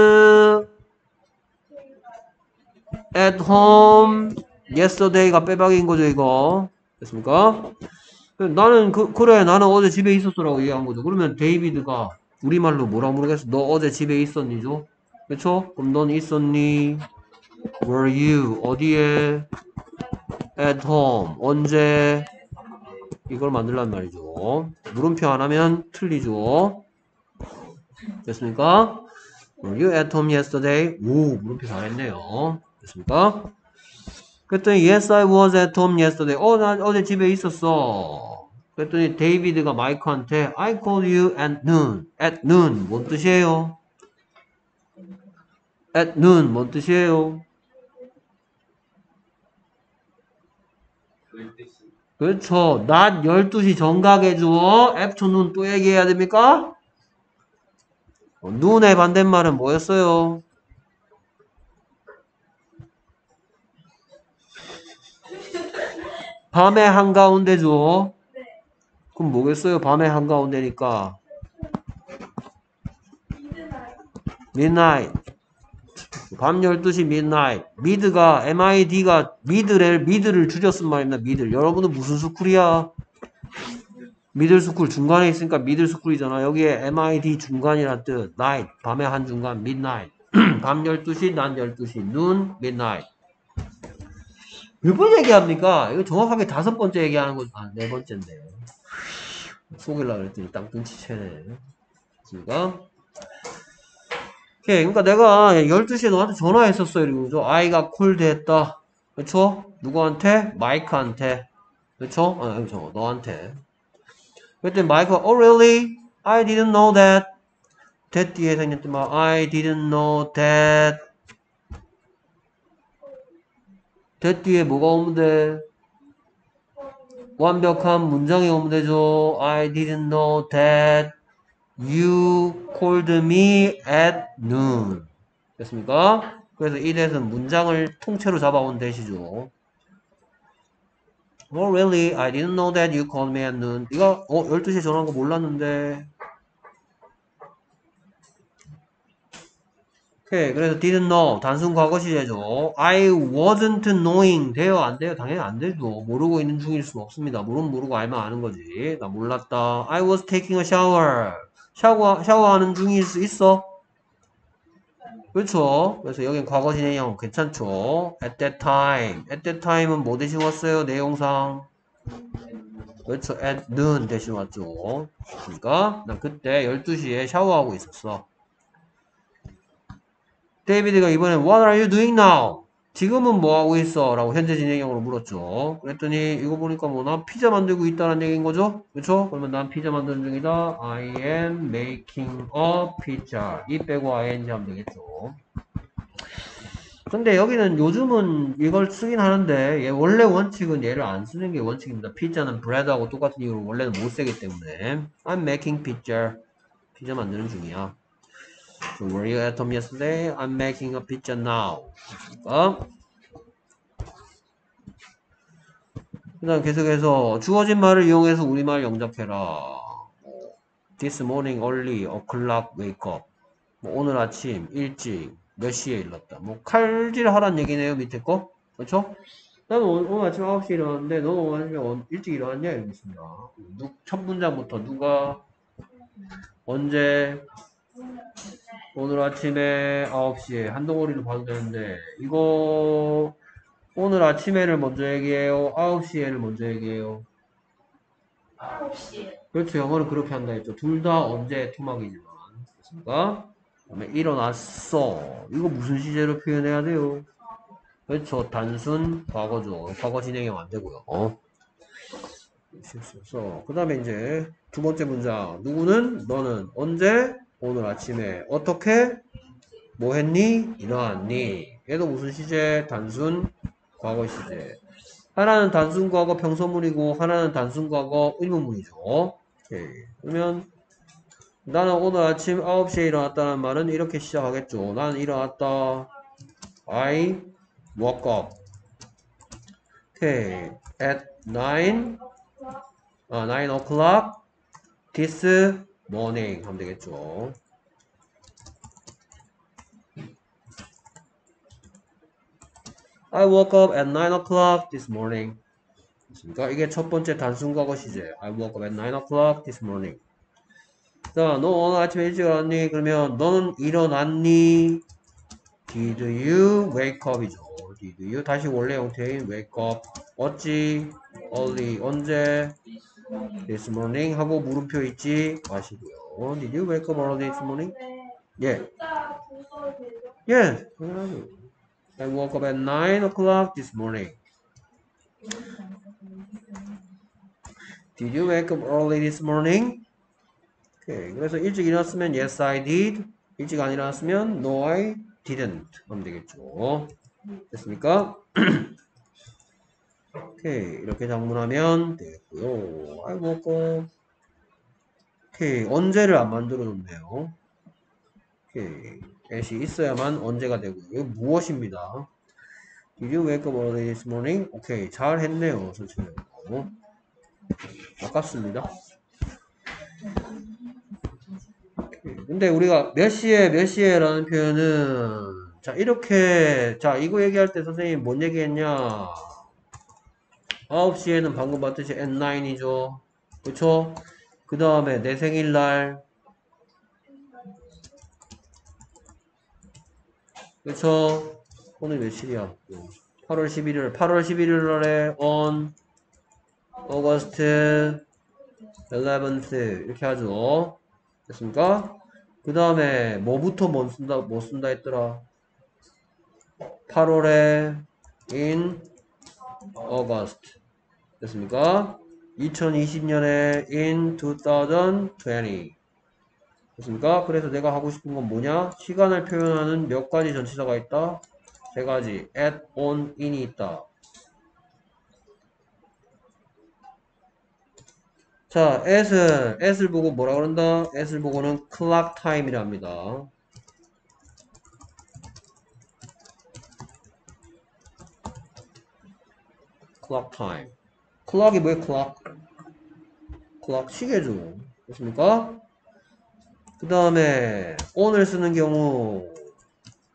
[SPEAKER 1] at home yesterday가 빼박인 거죠 이거. 됐습니까? 나는 그, 그래 나는 어제 집에 있었어라고 얘기한 거죠. 그러면 데이비드가 우리말로 뭐라 모르겠어. 너 어제 집에 있었니죠? 그쵸? 그럼 넌 있었니? Were you 어디에? At home 언제? 이걸 만들란 말이죠. 물음표 안 하면 틀리죠. 됐습니까? Were you at home yesterday? 오 물음표 잘했네요. 됐습니까? 그랬더니 yes I was at home yesterday. 어, 나 어제 집에 있었어. 그랬더니 데이비드가 마이크한테 I called you at noon. at noon 뭔 뜻이에요? at noon 뭔 뜻이에요? 그렇죠. 낮 열두 시 정각에 줘. afternoon 또 얘기해야 됩니까? 어, noon의 반대말은 뭐였어요? 밤의 한가운데죠. 그럼 뭐겠어요? 밤의 한가운데니까. midnight. 밤 열두 시 midnight. mid가 mid가 mid를 mid를 줄여 쓴 말입니다. mid. 여러분은 무슨 스쿨이야? 미들 스쿨 중간에 있으니까 미들 스쿨이잖아. 여기에 mid 중간이란 뜻. night 밤의 한 중간 midnight. 밤 열두 시 낮 열두 시 noon midnight. 몇 번 얘기합니까? 이거 정확하게 다섯 번째 얘기하는 거, 아, 네 번째인데. 속일라 그랬더니 땅 눈치채네. 그니까. 오케이. 그러니까 내가 열두 시에 너한테 전화했었어. 이러고, 아이가 콜드 했다. 그쵸? 누구한테? 마이크한테. 그쵸? 아, 그쵸. 너한테. 그랬더니 마이크가, oh, really? I didn't know that. that 뒤에 생겼던 말, I didn't know that. that 뒤에 뭐가 오면 돼? 완벽한 문장이 오면 되죠. I didn't know that you called me at noon. 됐습니까? 그래서 이 that은 문장을 통째로 잡아온 that이죠. Oh really? I didn't know that you called me at noon. 네가 어 열두 시에 전화한 거 몰랐는데. 오케이. 그래서 didn't know. 단순 과거 시제죠. I wasn't knowing. 돼요? 안 돼요? 당연히 안 되죠. 모르고 있는 중일 수는 없습니다. 모르면 모르고 알면 아는 거지. 나 몰랐다. I was taking a shower. 샤워, 샤워하는 중일 수 있어? 그렇죠. 그래서 여긴 과거 진행형 괜찮죠. At that time. At that time은 뭐 대신 왔어요? 내용상. 그렇죠. at noon 대신 왔죠. 그러니까 난 그때 열두 시에 샤워하고 있었어. 데이비드가 이번에 What are you doing now? 지금은 뭐 하고 있어? 라고 현재 진행형으로 물었죠. 그랬더니 이거 보니까 뭐 난 피자 만들고 있다는 얘기인 거죠? 그렇죠? 그러면 난 피자 만드는 중이다. I am making a pizza. 이 빼고 ing 하면 되겠죠. 근데 여기는 요즘은 이걸 쓰긴 하는데 얘 원래 원칙은 얘를 안 쓰는 게 원칙입니다. 피자는 bread하고 똑같은 이유로 원래는 못 쓰기 때문에 I'm making pizza. 피자 만드는 중이야. So were you at home yesterday? I'm making a pizza now. 그러니까 그 다음 계속해서 주어진 말을 이용해서 우리말 영작해라. This morning early o'clock wake up. 뭐 오늘 아침 일찍 몇 시에 일렀다. 뭐 칼질 하란 얘기네요. 밑에 거. 그렇죠? 나는 오늘, 오늘 아침 아홉 시에 일어났는데 너는 오늘 아침에 일찍 일어났냐? 이러겠습니다. 첫 문장부터 누가 언제 오늘 아침에 아홉 시에 한 덩어리로 봐도 되는데 이거 오늘 아침에를 먼저 얘기해요. 아홉 시에를 먼저 얘기해요.
[SPEAKER 2] 아홉 시에.
[SPEAKER 1] 그렇죠. 영어는 그렇게 한다 했죠. 둘 다 언제 토막이지만. 그렇습니까? 그다음에 일어났어. 이거 무슨 시제로 표현해야 돼요? 그렇죠. 단순 과거죠. 과거 진행형 안 되고요. 어? 그 다음에 이제 두 번째 문장. 누구는? 너는 언제? 오늘 아침에. 어떻게? 뭐 했니? 일어났니? 얘도 무슨 시제? 단순 과거 시제. 하나는 단순 과거 평소문이고 하나는 단순 과거 의문문이죠. 오케이. 그러면 나는 오늘 아침 아홉 시에 일어났다는 말은 이렇게 시작하겠죠. 나는 일어났다. I woke up. 오케이. At nine, 아, nine o'clock this morning 하면 되겠죠. I woke up at nine o'clock this morning. 그러니까 이게 첫 번째 단순 과거 시제. I woke up at nine o'clock this morning. 자, 너 오늘 아침에 일찍 일어났니? 그러면 너는 일어났니? Did you wake up이죠. Did you 다시 원래 형태인 wake up. 어찌? early 언제? This morning 하고 물음표 있지 마시고요. Did you wake up early this morning? 예. 예. 당연하죠. I woke up at nine o'clock this morning. Did you wake up early this morning? 오케이. 그래서 일찍 일어났으면 yes I did. 일찍 안 일어났으면 no I didn't 하면 되겠죠. 됐습니까? 오케이. 이렇게 작문하면 되겠고요. I woke up. 오케이. 언제를 안 만들어 놓네요. 오케이. at이 있어야만 언제가 되고요. 이거 무엇입니다. Did you wake up early this morning? 오케이. 잘 했네요. 선생님. 아깝습니다. 근데 우리가 몇 시에 몇 시에 라는 표현은 자 이렇게 자 이거 얘기할 때 선생님 뭔 얘기했냐 아홉 시에는 방금 봤듯이 at nine이죠 그쵸? 그 다음에 내 생일날 그쵸? 오늘 며칠이야? 팔월 십일일 팔월 십일일 날에 on August eleventh 이렇게 하죠 됐습니까? 그 다음에 뭐부터 뭐 쓴다 뭐 쓴다 했더라 팔월에 in August 됐습니까? 이천이십 년에 in twenty 됐습니까? 그래서 내가 하고 싶은 건 뭐냐? 시간을 표현하는 몇 가지 전치사가 있다? 세 가지 at, on, in이 있다. 자, at은 at을 보고 뭐라 그런다? at을 보고는 clock time이라 합니다. clock time. clock이 뭐예요? clock. clock 시계죠. 됐습니까? 그 다음에 on을 쓰는 경우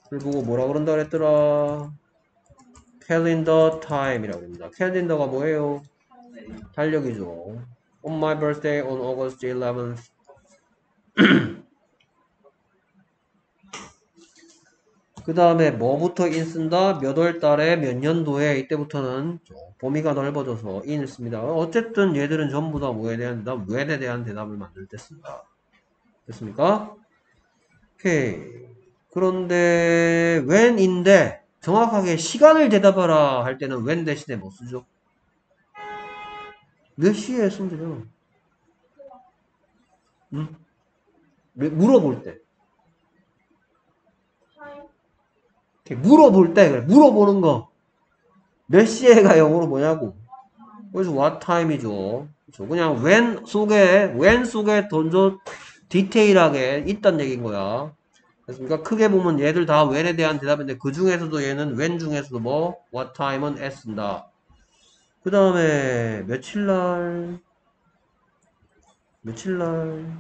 [SPEAKER 1] 를 보고 뭐라 그런다 그랬더라? calendar time이라고 합니다. 캘린더가 뭐예요? 달력이죠. On my birthday on August eleventh. 그 다음에 뭐부터 in 쓴다? 몇 월 달에 몇 년도에 이때부터는 범위가 넓어져서 in을 씁니다. 어쨌든 얘들은 전부 다 뭐에 대한 대답? when에 대한 대답을 만들 때 쓴다. 됐습니까? 오케이. 그런데 when인데 정확하게 시간을 대답하라 할 때는 when 대신에 뭐 쓰죠? 몇 시에 쓰면 되잖아. 응? 물어볼 때.
[SPEAKER 2] 타임.
[SPEAKER 1] 물어볼 때, 그래. 물어보는 거. 몇 시에가 영어로 뭐냐고. 그래서 what time이죠. 그렇죠. 그냥 when 속에, when 속에 던져 디테일하게 있단 얘기인 거야. 그러니까 크게 보면 얘들 다 when에 대한 대답인데 그 중에서도 얘는 when 중에서도 뭐 what time은 s 쓴다. 그 다음에 며칠날 며칠날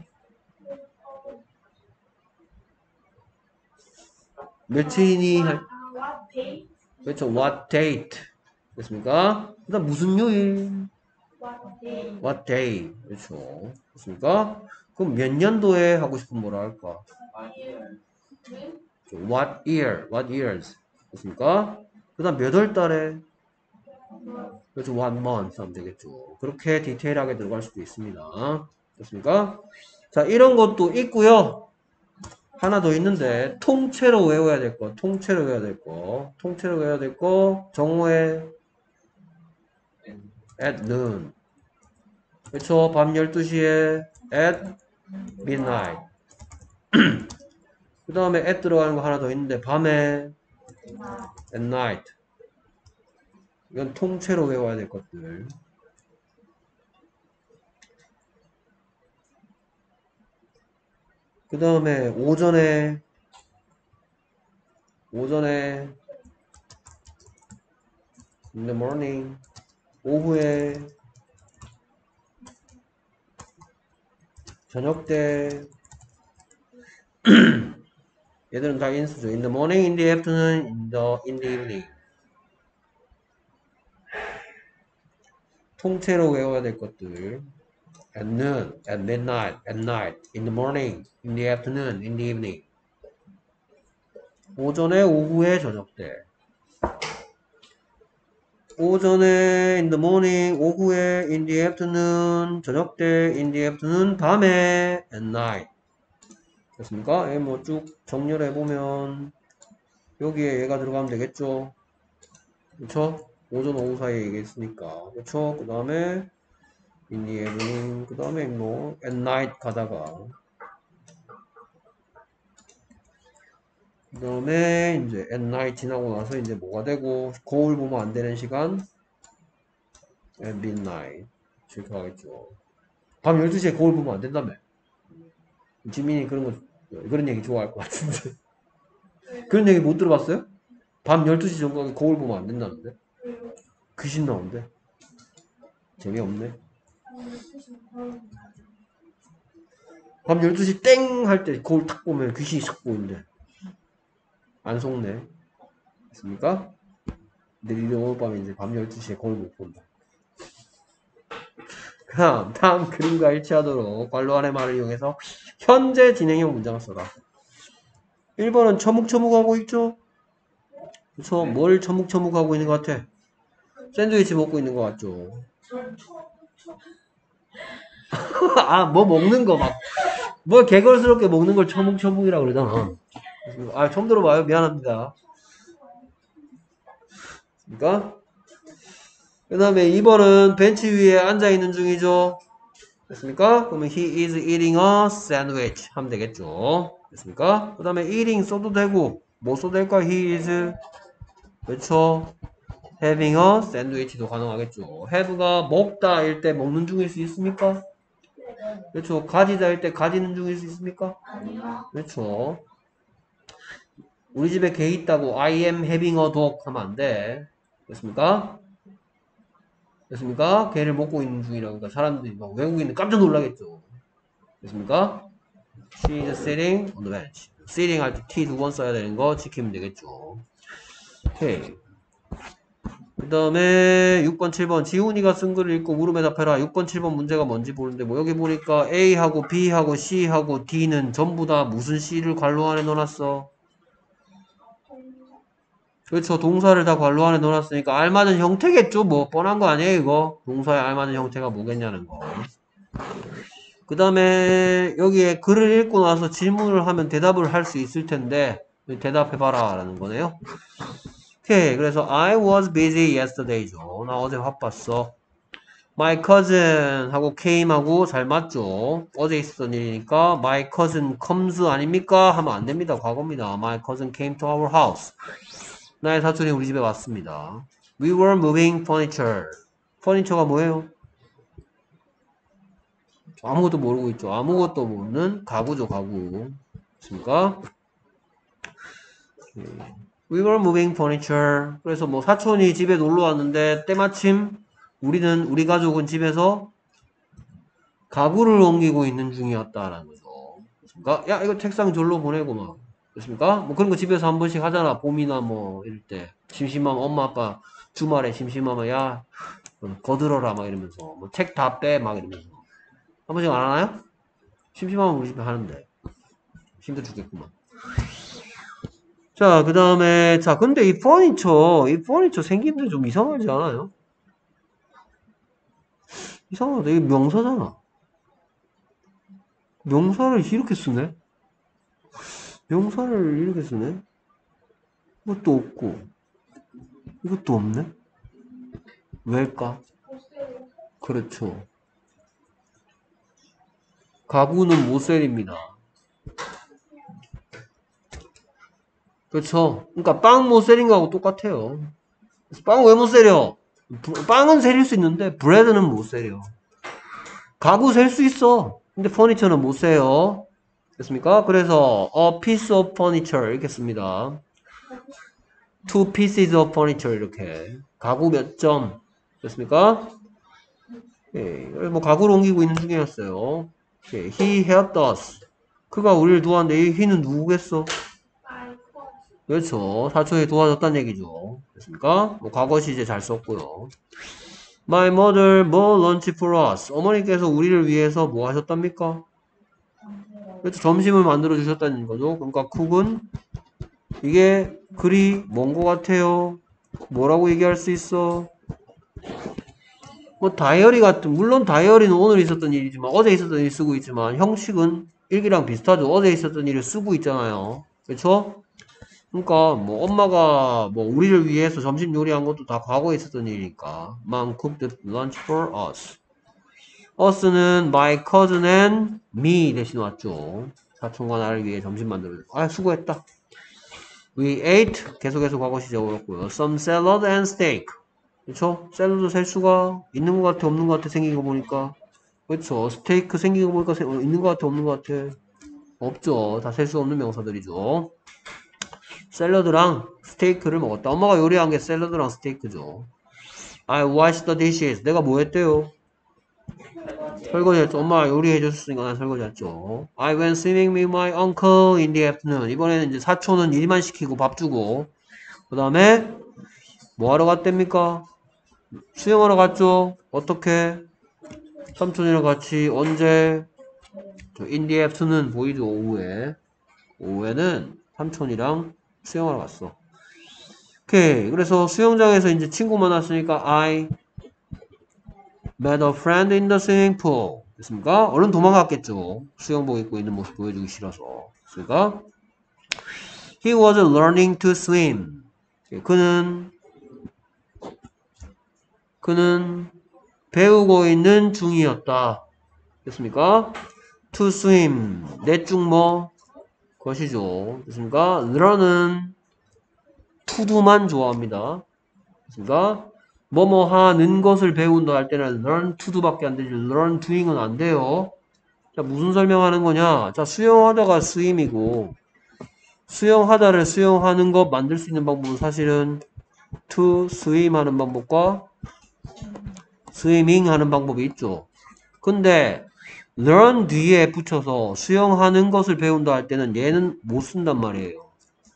[SPEAKER 1] 며칠이니 할
[SPEAKER 2] What date?
[SPEAKER 1] 그렇죠. what date 됐습니까? 그 다음 무슨 요일
[SPEAKER 2] What day?
[SPEAKER 1] what day 그렇죠. 됐습니까? 그럼 몇 년도에 하고 싶으면 뭐라 할까?
[SPEAKER 2] Year.
[SPEAKER 1] what year what years 됐습니까? 그 다음 몇 월 달에 그래서 one month 하면 되겠죠. 그렇게 디테일하게 들어갈 수도 있습니다. 됐습니까? 자, 이런 것도 있고요. 하나 더 있는데 통째로 외워야 될 거, 통째로 외워야 될 거, 통째로 외워야 될 거, 정오에 at noon. 그렇죠? 밤 열두 시에 at midnight. 그 다음에 at 들어가는 거 하나 더 있는데 밤에 at night. 이건 통째로 외워야 될 것들. 그 다음에 오전에 오전에 in the morning 오후에 저녁 때 얘들은 다 인수죠. In the morning, in the afternoon, in the, in the evening. 통째로 외워야 될 것들. At noon, at midnight, at night, in the morning, in the afternoon, in the evening. 오전에, 오후에, 저녁 때. 오전에, in the morning, 오후에, in the afternoon, 저녁 때, in the afternoon, 밤에, at night. 됐습니까? 예, 뭐 쭉 정렬해 보면 여기에 얘가 들어가면 되겠죠. 그쵸? 오전, 오후 사이에 얘기했으니까. 그쵸? 그 다음에 in the evening, 그 다음에 뭐 at night 가다가 그 다음에 이제 at night 지나고 나서 이제 뭐가 되고 거울 보면 안 되는 시간 at midnight 이렇게 하겠죠. 밤 열두 시에 거울 보면 안 된다며. 지민이 그런 거 그런 얘기 좋아할 것 같은데. 그런 얘기 못 들어봤어요? 밤 열두 시 전까지 거울 보면 안 된다는데? 귀신 나온대. 재미없네. 밤 열두 시 땡 할 때 거울 탁 보면 귀신이 싹 보이는데. 안 속네. 됐습니까? 근데 니네 오늘 밤에 이제 밤 열두 시에 거울 못 본다. 다음, 다음 그림과 일치하도록 괄호 안의 말을 이용해서 현재 진행형 문장을 써라. 일 번은 처묵처묵하고 있죠? 그쵸? 뭘 처묵처묵하고 있는 것 같아? 샌드위치 먹고 있는 것 같죠? 아, 뭐 먹는 거 막, 뭐 개걸스럽게 먹는 걸 처묵처묵이라고 그러잖아. 아, 처음 들어봐요. 미안합니다. 그러니까 그 다음에 이 번은 벤치 위에 앉아있는 중이죠. 됐습니까? 그러면 he is eating a sandwich 하면 되겠죠. 됐습니까? 그 다음에 eating 써도 되고 뭐 써도 될까? he is 그렇죠. having a sandwich도 가능하겠죠. have가 먹다 일 때 먹는 중일 수 있습니까? 그렇죠. 가지다 일 때 가지는 중일 수 있습니까?
[SPEAKER 2] 아니요.
[SPEAKER 1] 그렇죠. 우리 집에 개 있다고 I am having a dog 하면 안 돼. 됐습니까? 됐습니까? 개를 먹고 있는 중이라고 그러니까 사람들이 막 외국인들 깜짝 놀라겠죠. 됐습니까? She is sitting on the bench. sitting 할 때 t 두 번 써야 되는 거 지키면 되겠죠. 오케이. 그 다음에 육 번, 칠 번 지훈이가 쓴 글을 읽고 물음에 답해라. 육 번, 칠 번 문제가 뭔지 보는데 뭐 여기 보니까 A하고 B하고 C하고 D는 전부 다 무슨 C를 괄호 안에 넣어놨어? 그렇죠. 동사를 다 괄호 안에 넣어놨으니까 알맞은 형태겠죠. 뭐 뻔한 거 아니에요 이거. 동사에 알맞은 형태가 뭐겠냐는 거. 그 다음에 여기에 글을 읽고 나서 질문을 하면 대답을 할 수 있을 텐데 대답해봐라 라는 거네요. 오케이. 그래서 I was busy yesterday죠. 나 어제 바빴어. My cousin 하고 came 하고 잘 맞죠. 어제 있었던 일이니까 my cousin comes 아닙니까? 하면 안 됩니다. 과거입니다. My cousin came to our house. 나의 사촌이 우리 집에 왔습니다. We were moving furniture. furniture가 뭐예요? 아무것도 모르고 있죠. 아무것도 모르는 가구죠, 가구. 그렇습니까? We were moving furniture. 그래서 뭐 사촌이 집에 놀러 왔는데 때마침 우리는 우리 가족은 집에서 가구를 옮기고 있는 중이었다라는 거죠. 그렇습니까? 야 이거 책상 절로 보내고 막 그렇습니까? 뭐 그런 거 집에서 한 번씩 하잖아. 봄이나 뭐 이럴 때 심심하면 엄마 아빠 주말에 심심하면 야 거들어라 막 이러면서 뭐 책 다 빼 막 이러면서 한 번씩 안 하나요? 심심하면 우리 집에 하는데 힘들어 죽겠구만. 자, 그 다음에, 자, 근데 이 퍼니처, 이 퍼니처 생긴 데 좀 이상하지 않아요? 이상하다. 이게 명사잖아. 명사를 이렇게 쓰네? 명사를 이렇게 쓰네? 이것도 없고, 이것도 없네? 왜일까? 그렇죠. 가구는 모셀입니다. 그렇죠. 그러니까 빵 모셀인 거하고 똑같아요. 빵 왜 못 세려? 빵은 세릴 수 있는데 브레드는 못 세려. 가구 셀 수 있어. 근데 퍼니처는 못 세요. 됐습니까? 그래서 a piece of furniture 이렇게 씁니다. two pieces of furniture 이렇게. 가구 몇 점. 됐습니까? 예, 뭐 가구를 옮기고 있는 중이었어요. 예, he helped us. 그가 우리를 도왔는데 이 he는 누구겠어? 그렇죠. 사촌이 도와줬다는 얘기죠. 됐습니까? 뭐 과거 시제 잘 썼고요. My mother bought lunch for us. 어머니께서 우리를 위해서 뭐 하셨답니까? 그렇죠. 점심을 만들어 주셨다는 거죠. 그러니까 쿡은 이게 글이 뭔 것 같아요? 뭐라고 얘기할 수 있어? 뭐 다이어리 같은, 물론 다이어리는 오늘 있었던 일이지만 어제 있었던 일 쓰고 있지만 형식은 일기랑 비슷하죠. 어제 있었던 일을 쓰고 있잖아요. 그렇죠? 그러니까 뭐 엄마가 뭐 우리를 위해서 점심 요리한 것도 다 과거에 있었던 일이니까 Mom cooked lunch for us. us는 my cousin and me 대신 왔죠. 사촌과 나를 위해 점심 만들어줘. 아 수고했다. We ate 계속해서 과거 시제 어렵고요. Some salad and steak. 그렇죠? 샐러드 셀 수가 있는 것 같아 없는 것 같아 생긴 거 보니까. 그렇죠? 스테이크 생긴 거 보니까 있는 것 같아 없는 것 같아. 없죠. 다 셀 수 없는 명사들이죠. 샐러드랑 스테이크를 먹었다. 엄마가 요리한 게 샐러드랑 스테이크죠. I washed the dishes. 내가 뭐 했대요? 설거지 했죠. 엄마가 요리해 줬으니까 난 설거지 했죠. I went swimming with my uncle in the afternoon. 이번에는 이제 사촌은 일만 시키고 밥 주고 그 다음에 뭐 하러 갔답니까? 수영하러 갔죠. 어떻게? 삼촌이랑 같이 언제? in the afternoon 보이죠? 오후에. 오후에는 삼촌이랑 수영하러 갔어. 오케이. 그래서 수영장에서 이제 친구 만났으니까 I met a friend in the swimming pool. 됐습니까? 얼른 도망갔겠죠. 수영복 입고 있는 모습 보여주기 싫어서. 그러니까 he was learning to swim. 그는 그는 배우고 있는 중이었다. 됐습니까? to swim. 넷중 뭐? 것이죠. 됐습니까? learn은 to도만 좋아합니다. 됐습니까? 뭐뭐 하는 것을 배운다 할 때는 learn to do밖에 안 되지 learn doing은 안 돼요. 자, 무슨 설명하는 거냐? 자, 수영하다가 스임이고 수영하다를 수영하는 것 만들 수 있는 방법은 사실은 to swim 하는 방법과 swimming 하는 방법이 있죠. 근데 learn 뒤에 붙여서 수영하는 것을 배운다 할 때는 얘는 못 쓴단 말이에요.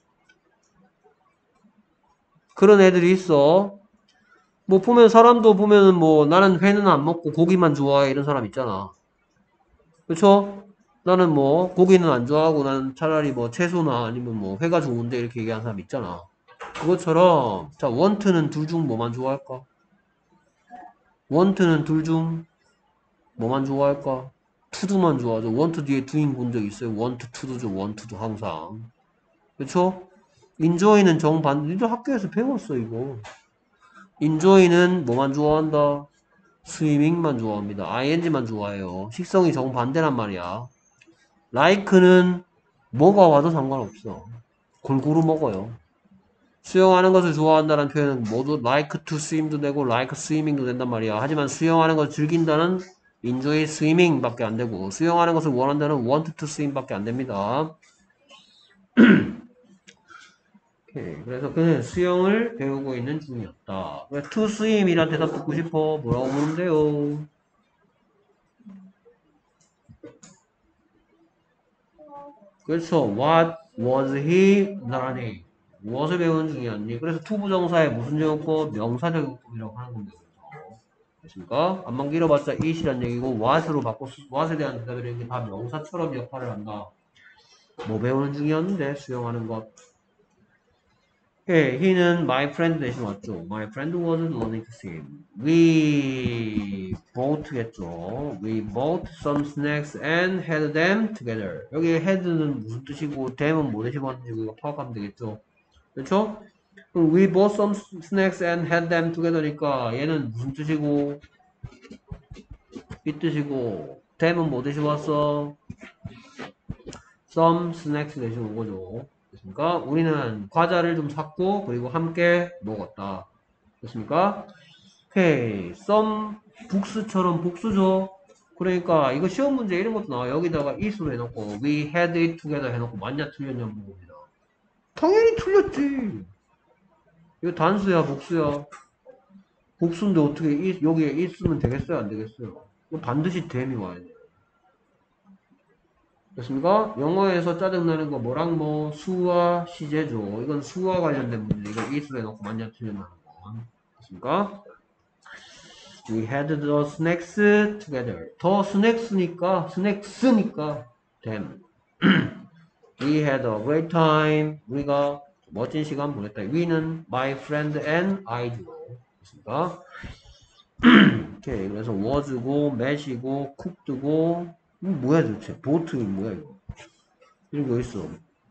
[SPEAKER 1] 그런 애들이 있어. 뭐 보면 사람도 보면은 뭐 나는 회는 안 먹고 고기만 좋아해 이런 사람 있잖아. 그쵸? 나는 뭐 고기는 안 좋아하고 나는 차라리 뭐 채소나 아니면 뭐 회가 좋은데 이렇게 얘기하는 사람 있잖아. 그것처럼 자 want는 둘 중 뭐만 좋아할까? want는 둘 중 뭐만 좋아할까? to도만 좋아하죠. want 뒤에 doing 본 적 있어요? want to도죠. want to 항상. 그쵸? enjoy는 정반, 니도 학교에서 배웠어 이거. enjoy는 뭐만 좋아한다? 스위밍만 좋아합니다. ing만 좋아해요. 식성이 정반대란 말이야. like는 뭐가 와도 상관없어. 골고루 먹어요. 수영하는 것을 좋아한다는 표현은 모두 like to swim도 되고 like swimming도 된단 말이야. 하지만 수영하는 것을 즐긴다는 enjoy swimming 밖에 안 되고 수영하는 것을 원한다는 want to swim 밖에 안 됩니다. 오케이. 그래서 그는 수영을 배우고 있는 중이었다. 왜 to swim이란 대답 듣고 싶어? 뭐라고 물으면 돼요? 그렇죠. What was he learning? 무엇을 배우는 중이었니? 그래서 to 부정사의 무슨 제곱법? 명사적 제곱법이라고 하는 겁니다. 됐습니까? 안만 길어봤자 it이란 얘기고 what으로 바꿔 what에 대한 대답을 이게 다 명사처럼 역할을 한다. 뭐 배우는 중이었는데 수영하는 것. 예, he는 my friend 대신 왔죠. My friend wasn't learning to swim. We bought겠죠. We bought some snacks and had them together. 여기 had는 무슨 뜻이고 them은 뭐 대신 왔는지 이거 파악하면 되겠죠. 그렇죠? 그럼 we bought some snacks and had them together니까 얘는 무슨 뜻이고 이 뜻이고 them은 뭐 대신 왔어? some snacks 대신 온 거죠. 됐습니까? 우리는 과자를 좀 샀고 그리고 함께 먹었다. 됐습니까? 오케이. some books처럼 복수죠. 그러니까 이거 시험 문제 이런 것도 나와. 여기다가 it으로 해놓고 we had it together 해놓고 맞냐 틀렸냐 물어봅니다. 당연히 틀렸지. 이거 단수야 복수야. 복수인데 어떻게 it, 여기에 it 쓰면 되겠어요 안 되겠어요? 이거 반드시 them이 와야 돼. 됐습니까? 영어에서 짜증나는 거 뭐랑 뭐 수와 시제죠. 이건 수와 관련된 문제. 이거 it으로 해놓고 맞냐 틀렸냐 하는 거. 됐습니까? We had the snacks together. 더 snacks니까 snacks니까 them. We had a great time. 우리가 멋진 시간 보냈다. we는 my friend and I죠. 됐습니까? 오케이. 그래서 was고 mat이고 cooked고 이거 뭐야 도대체? 보트 뭐야 이거? 이런 거 있어.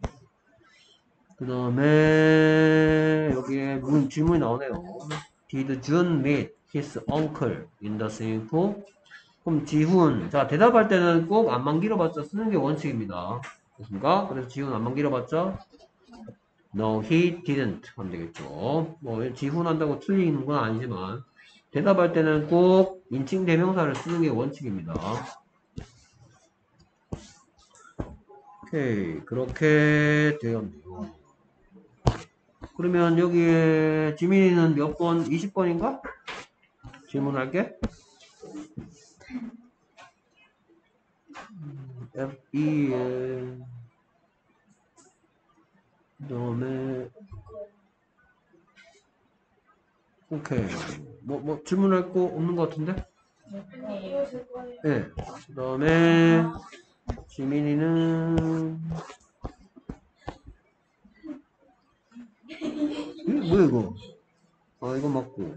[SPEAKER 1] 그 다음에 여기에 문 질문이 나오네요. Did June meet his uncle in the swimming pool? 그럼 지훈 자 대답할 때는 꼭 안만 길어봤자 쓰는 게 원칙입니다. 됐습니까? 그래서 지훈 안만 길어봤자 No, he didn't 하면 되겠죠. 뭐 지훈 한다고 틀리는 건 아니지만 대답할 때는 꼭 인칭 대명사를 쓰는 게 원칙입니다. 오케이 그렇게 되었네요. 그러면 여기에 지민이는 몇 번? 이십 번인가? 질문할게. 에프 이에 그 다음에 오케이 뭐, 뭐 질문할 거 없는 것 같은데? 네. 그 다음에 지민이는 이 뭐야 이거? 아 이거 맞고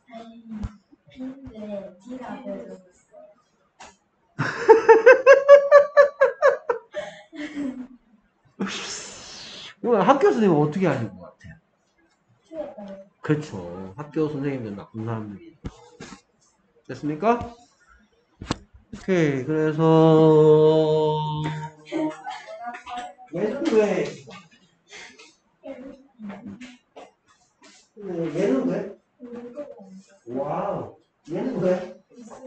[SPEAKER 2] 근데 D가 그래서
[SPEAKER 1] 이거 학교 선생님은 어떻게 하실 것 같아요?
[SPEAKER 2] 틀렸다.
[SPEAKER 1] 그렇죠. 학교 선생님들 나쁜 사람들이 됐습니까? 오케이 그래서 얘는 왜 얘는 왜? 와우 얘는 왜?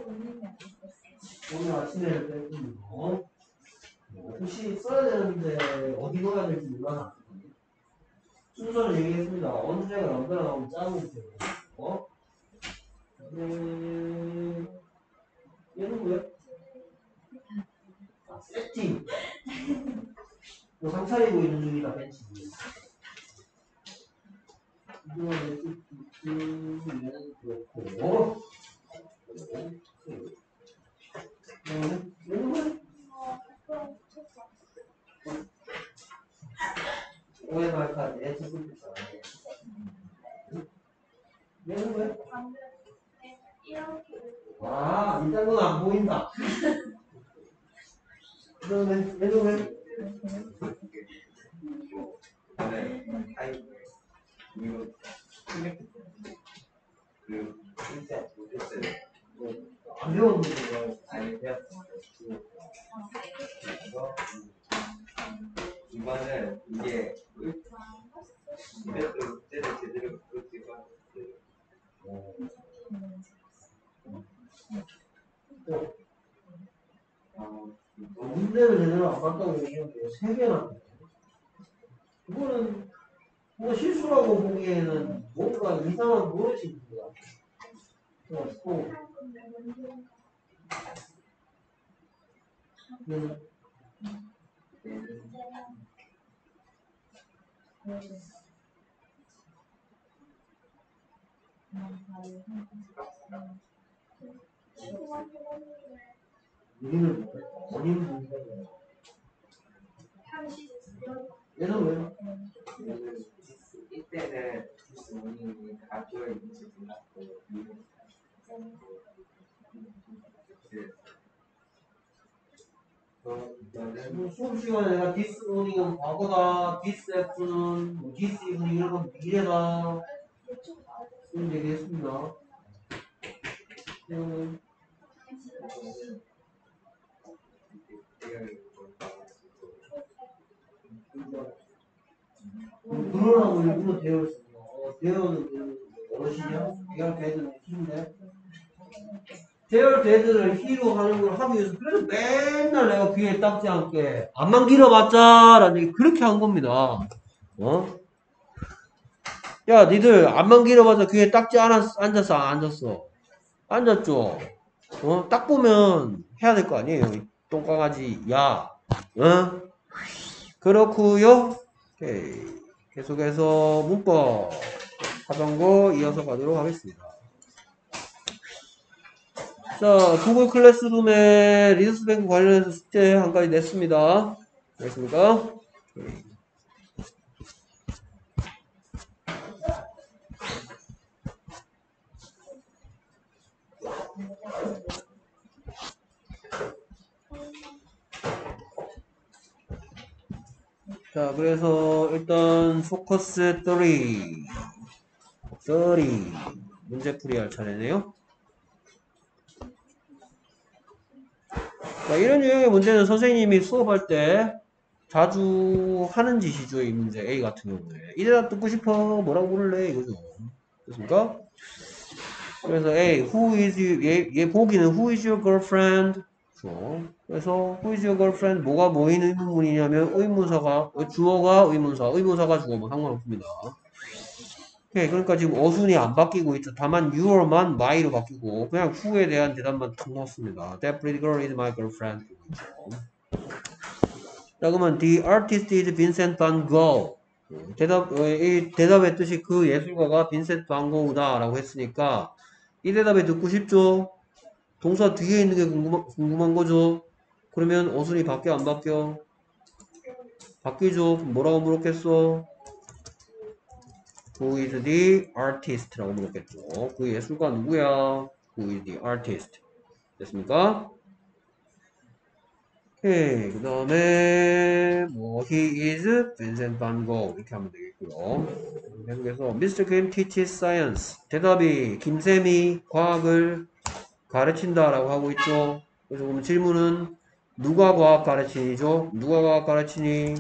[SPEAKER 1] 오늘 아침에 어? 혹시 써야 되는데 어디 넣어야 될지 몰라. 순서를 얘기했습니다. 언제가 넘겨나 나오면 짜면 돼요. 어? 네. 얘는 왜? 셋팀. 뭐 상차리고 있는 중이다, 벤치. 이거는 얘는 그렇고. 얘는 얘는 왜 말까? 내 친구들 잘해. 얘는 왜? 아, 이딴 건 안 보인다. 얘는 왜? 얘는 왜?
[SPEAKER 3] 네, 아이, 이거 그 진짜 못했어요.
[SPEAKER 1] 안 배웠는데.
[SPEAKER 3] 아니 그냥 이거 이거는 이게 이것도 제대로 제대로 그렇지가 어,
[SPEAKER 1] 문제를 제대로 안 봤다고 얘기하는데 세 개나. 그거는 뭐 실수라고 보기에는 뭔가 이상한 버릇이 있는 거야. 또 그래서 우리는 뭐래? 원인 분석이야. 얘는 왜?
[SPEAKER 3] 이때는 본인이 가져야 있는지 몰랐고 그 이거는
[SPEAKER 1] 뭐 수업 시간에 내가 this morning은 과거다, this afternoon, 뭐 this evening 이런 건 미래다. 이런 얘기 했습니다. 음, 뭐 그러라고 일부러 되어 있습니다. 어, 되어는 그 어르신이야? 얘가 걔들은 힘인데. 대열 대들을 히로 하는 걸 하기 위해서 그래서 맨날 내가 귀에 닦지 않게 안만 길어봤자 라는 얘기 그렇게 한 겁니다. 어? 야 니들 안만 길어봤자 귀에 닦지 않았, 앉았어 안 앉았어? 앉았죠? 어? 딱 보면 해야 될 거 아니에요 이 똥강아지 야 어? 그렇구요. 오케이. 계속해서 문법 하정거 이어서 가도록 하겠습니다. 자, 구글 클래스룸에 리더스뱅크 관련해서 숙제 한 가지 냈습니다. 알겠습니까? 자, 그래서 일단 포커스 삼. 삼. 문제풀이 할 차례네요. 자, 이런 유형의 문제는 선생님이 수업할 때 자주 하는 짓이죠. 이 문제 A 같은 경우에. 이 대답 듣고 싶어. 뭐라고 부를래? 이거죠. 됐습니까? 그래서 A, who is you, 얘, 얘 보기는 who is your girlfriend? 그렇죠. 그래서 who is your girlfriend? 뭐가 뭐인 의문문이냐면 의문사가 주어가 의문사, 의문사가 주어 뭐 상관없습니다. 오케이, 그러니까 지금 어순이 안 바뀌고 있죠. 다만 your만 my로 바뀌고 그냥 who에 대한 대답만 탁 넣었습니다. That pretty girl is my girlfriend. 자, 그러면 the artist is Vincent van Gogh. 대답, 어, 이 대답의 뜻이 그 예술가가 빈센트 van 고흐다라고 했으니까 이 대답에 듣고 싶죠? 동사 뒤에 있는 게 궁금한, 궁금한 거죠? 그러면 어순이 바뀌어 안 바뀌어? 바뀌죠? 뭐라고 물었겠어? Who is the artist? 라고 물었겠죠. 그 예술가 누구야? Who is the artist? 됐습니까? 오케이. 그 다음에, 뭐, he is Vincent van Gogh. 이렇게 하면 되겠고요. 계속해서, 미스터 Kim teaches science. 대답이, 김쌤이 과학을 가르친다 라고 하고 있죠. 그래서 그럼 질문은, 누가 과학 가르치니죠? 누가 과학 가르치니?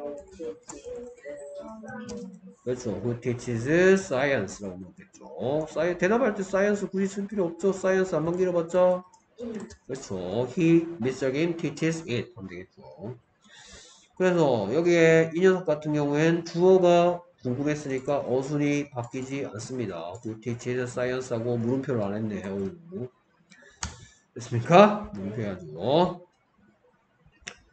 [SPEAKER 1] 그렇죠. Who teaches science? 라고 물었겠죠. 사이, 대답할 때 science 굳이 쓸 필요 없죠. science 안만 길어봤자. 그렇죠. He, 미스터 Kim teaches it. 하면 되겠죠. 그래서 여기에 이 녀석 같은 경우엔 주어가 궁금했으니까 어순이 바뀌지 않습니다. Who teaches science하고 물음표를 안 했네요. 됐습니까? 물음표 해가지고.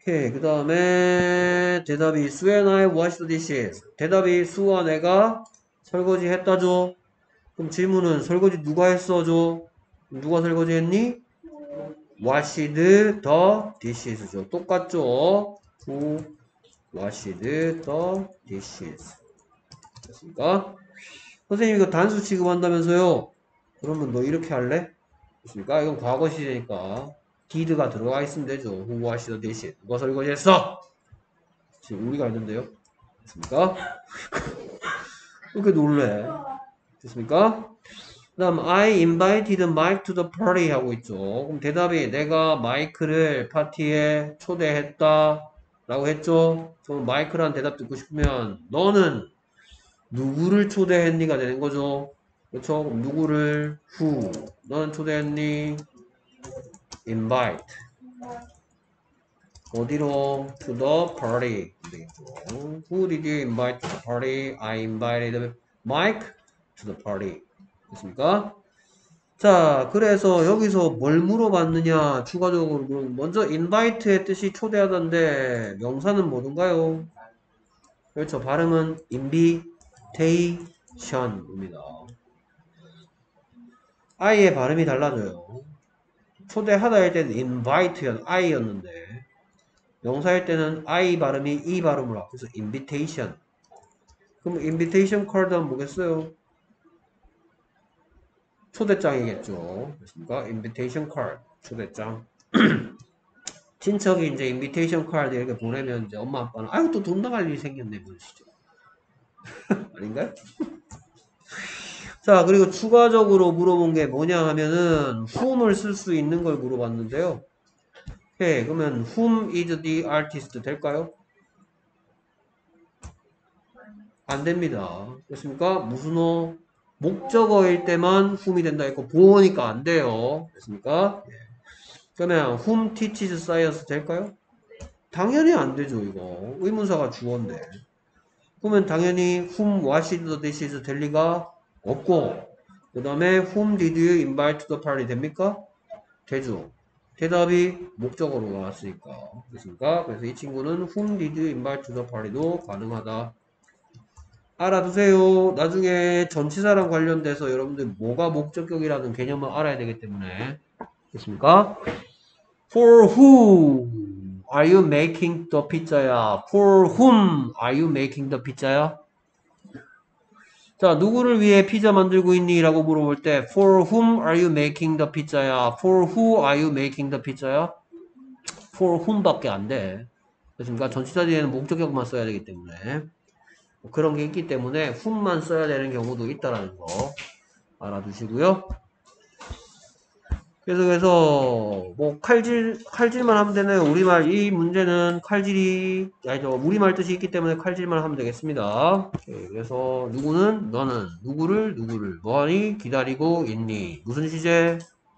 [SPEAKER 1] 오케이. 그 다음에 대답이 Sue and I washed the dishes. 대답이 수와 내가 설거지 했다죠. 그럼 질문은 설거지 누가 했어죠? 누가 설거지 했니? washed the dishes죠. 똑같죠? Who washed the dishes. 됐습니까? 선생님 이거 단수 취급한다면서요? 그러면 너 이렇게 할래? 됐습니까? 이건 과거 시제니까 did가 들어가 있으면 되죠. Who washed the dishes? 누가 설거지 했어? 지금 우리가 했는데요. 됐습니까? 이렇게 놀래. 됐습니까? 그 다음 I invited Mike to the party 하고 있죠. 그럼 대답이 내가 마이크를 파티에 초대했다 라고 했죠. 그럼 마이크라는 대답 듣고 싶으면 너는 누구를 초대했니가 되는 거죠. 그렇죠? 그럼 누구를 who 너는 초대했니? invite 어디로? to the party 되겠죠. Who did you invite to the party? I invited Mike to the party. 됐습니까? 자, 그래서 여기서 뭘 물어봤느냐? 추가적으로 물어보면 먼저 invite의 뜻이 초대하던데 명사는 뭐든가요? 그렇죠. 발음은 invitation입니다. I의 발음이 달라져요. 초대하다 할 때는 invite였, I였는데 명사일 때는 I 발음이 E 발음으로 하고 그래서 invitation. 그럼 invitation card 하면 뭐겠어요? 초대장이겠죠. 됐습니까? invitation card. 초대장. 친척이 이제 invitation card 이렇게 보내면 이제 엄마 아빠는 아유 또 돈 나갈 일이 생겼네 그러시죠. 아닌가요? 자, 그리고 추가적으로 물어본 게 뭐냐 하면은 whom을 쓸 수 있는 걸 물어봤는데요. 오케이, 그러면 whom is the artist 될까요? 안 됩니다. 됐습니까? 무슨 어? 목적어일 때만 whom이 된다 했고 보어니까 안 돼요. 됐습니까? 그러면 whom teaches science 될까요? 당연히 안 되죠, 이거. 의문사가 주어인데. 그러면 당연히 whom washed the dishes 될 리가 없고 그 다음에 whom did you invite to the party 됩니까? 되죠. 대답이 목적어로 나왔으니까. 됐습니까? 그래서 이 친구는 whom did you invite to the party도 가능하다. 알아두세요. 나중에 전치사랑 관련돼서 여러분들 뭐가 목적격이라는 개념을 알아야 되기 때문에. 됐습니까? For who are you making the pizza야? For whom are you making the pizza야? 자, 누구를 위해 피자 만들고 있니? 라고 물어볼 때 For whom are you making the pizza야? For who are you making the pizza야? For whom 밖에 안 돼. 그러니까 전치사 뒤에는 목적격만 써야 되기 때문에 그런 게 있기 때문에 whom만 써야 되는 경우도 있다라는 거 알아두시고요. 그래서 그래서 뭐 칼질 칼질만 하면 되네요. 우리말 이 문제는 칼질이 아니죠. 우리말 뜻이 있기 때문에 칼질만 하면 되겠습니다. 오케이, 그래서 누구는 너는 누구를 누구를 뭐하니 기다리고 있니 무슨 시제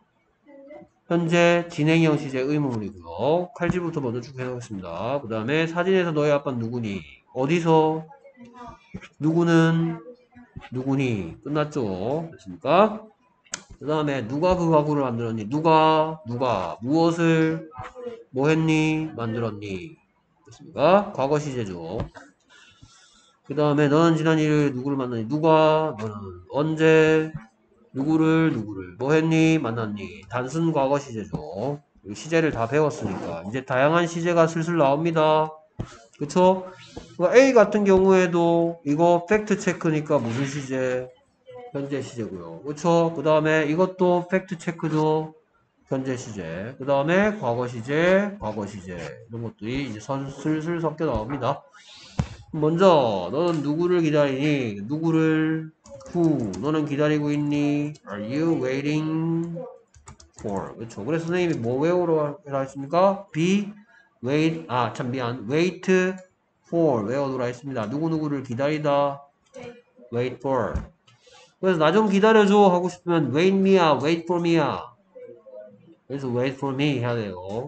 [SPEAKER 1] 현재 진행형 시제 의문문이고요. 칼질부터 먼저 쭉 해놓겠습니다. 그 다음에 사진에서 너의 아빠는 누구니 어디서 누구는 누구니 끝났죠. 됐습니까? 그 다음에 누가 그 가구를 만들었니? 누가 누가 무엇을 뭐 했니? 만들었니? 됐습니까? 과거 시제죠. 그 다음에 너는 지난 일요일에 누구를 만났니? 누가 너는 언제 누구를 누구를 뭐 했니? 만났니? 단순 과거 시제죠. 시제를 다 배웠으니까 이제 다양한 시제가 슬슬 나옵니다. 그쵸? A 같은 경우에도 이거 팩트 체크니까 무슨 시제? 현재 시제고요. 그쵸? 그 다음에 이것도 팩트 체크죠. 현재 시제. 그 다음에 과거 시제, 과거 시제. 이런 것들이 이제 슬슬 섞여 나옵니다. 먼저 너는 누구를 기다리니? 누구를 who 너는 기다리고 있니? Are you waiting for? 그렇죠. 그래서 선생님이 뭐 외우라 했습니까? be wait 아 참 미안 wait for 외워두라 했습니다. 누구누구를 기다리다 wait for. 그래서 나 좀 기다려줘 하고 싶으면 wait me야 wait for me야. 그래서 wait for me 해야 돼요.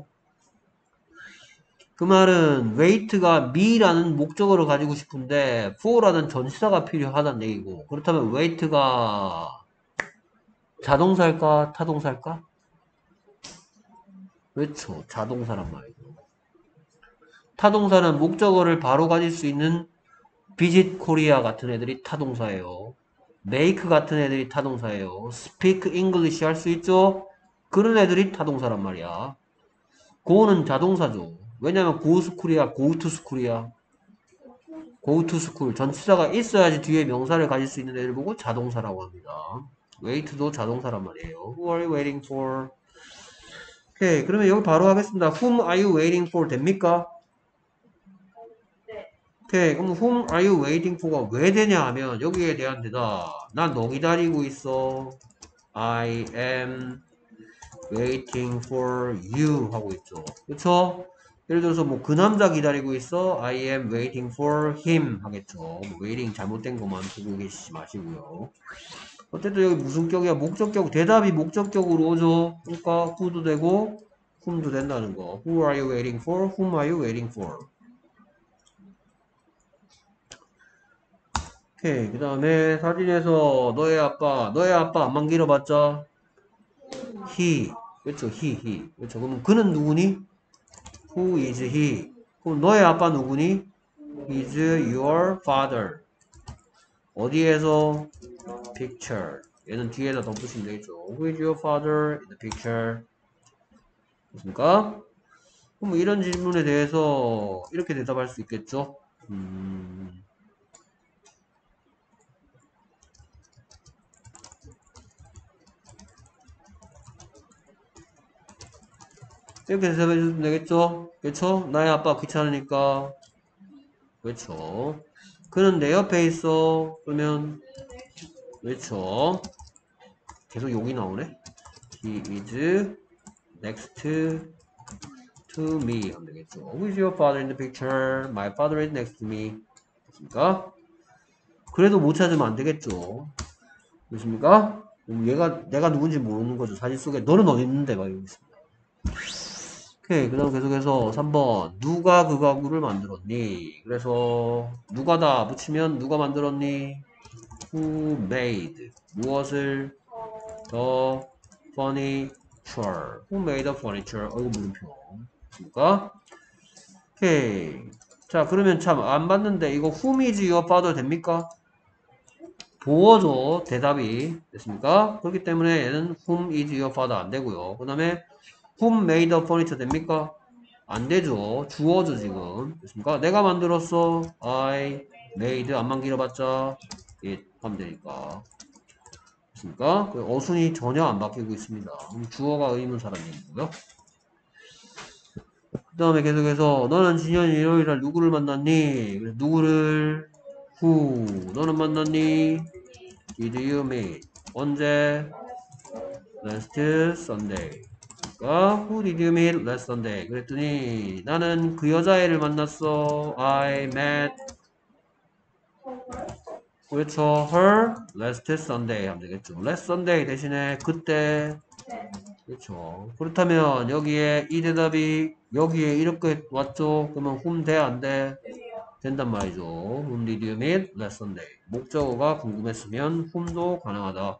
[SPEAKER 1] 그 말은 wait가 me라는 목적어를 가지고 싶은데 for라는 전치사가 필요하다는 얘기고 그렇다면 wait가 자동사일까 타동사일까? 그렇죠. 자동사란 말이죠. 타동사는 목적어를 바로 가질 수 있는 visit Korea 같은 애들이 타동사예요. make 같은 애들이 타동사예요. speak English 할 수 있죠? 그런 애들이 타동사란 말이야. go는 자동사죠. 왜냐면 go school이야, go to school이야. go to school. 전치사가 있어야지 뒤에 명사를 가질 수 있는 애를 보고 자동사라고 합니다. wait도 자동사란 말이에요. Who are you waiting for? 오케이. 그러면 여기 바로 하겠습니다. Whom are you waiting for? 됩니까? 오케이. 그럼 whom are you waiting for가 왜 되냐 하면 여기에 대한 대답. 난 너 기다리고 있어. I am waiting for you 하고 있죠. 그쵸? 예를 들어서 뭐 그 남자 기다리고 있어. I am waiting for him 하겠죠. 뭐 waiting 잘못된 것만 두고 계시지 마시고요. 어쨌든 여기 무슨 격이야? 목적격. 대답이 목적격으로 오죠. 그러니까 who도 되고 whom도 된다는 거. Who are you waiting for? Whom are you waiting for? 오케이. 그 다음에 사진에서 너의 아빠, 너의 아빠 안만 길어봤자 he. 그렇죠. he, he. 그렇죠. 그럼 그는 누구니? Who is he? 그럼 너의 아빠 누구니? Is your father. 어디에서? Picture. 얘는 뒤에다 덧붙이면 되겠죠. Who is your father in the picture? 됐습니까? 그럼 뭐 이런 질문에 대해서 이렇게 대답할 수 있겠죠? 음... 이렇게 대답해 주시면 되겠죠? 그렇죠? 나의 아빠 귀찮으니까. 그렇죠. 그는 내 옆에 있어. 그러면 그렇죠. 계속 욕이 나오네. He is next to me 하면 되겠죠. Who is your father in the picture? My father is next to me. 됐습니까? 그래도 못 찾으면 안 되겠죠. 됐습니까? 얘가 내가 누군지 모르는 거죠. 사진 속에 너는 어디 있는데 막 이러고 있습니다. 오케이. 그 다음 계속해서 삼 번 누가 그 가구를 만들었니? 그래서 누가 다 붙이면 누가 만들었니? Who made 무엇을? The furniture. Who made the furniture? 어이구 물음표. 됐습니까? 오케이. 자 그러면 참 안 봤는데 이거 whom is your father 됩니까? 보어죠. 대답이 됐습니까? 그렇기 때문에 얘는 whom is your father 안 되고요. 그 다음에 whom made the furniture 됩니까? 안 되죠. 주어죠 지금. 됐습니까? 내가 만들었어. I made 안만 길어봤자 it 하면 되니까. 됐습니까? 그 어순이 전혀 안 바뀌고 있습니다. 주어가 의문사라는 얘기고요. 그 다음에 계속해서 너는 지난 일요일날 누구를 만났니? 그래서 누구를? who 너는 만났니? did you meet? 언제? last Sunday. 그러니까 who did you meet last Sunday? 그랬더니 나는 그 여자애를 만났어. I met 그렇죠. her last Sunday 하면 되겠죠. last Sunday 대신에 그때 그렇죠. 그렇다면 여기에 이 대답이 여기에 이렇게 왔죠. 그러면 whom 돼? 안 돼? 된단 말이죠. whom did you meet last Sunday? 목적어가 궁금했으면 whom도 가능하다.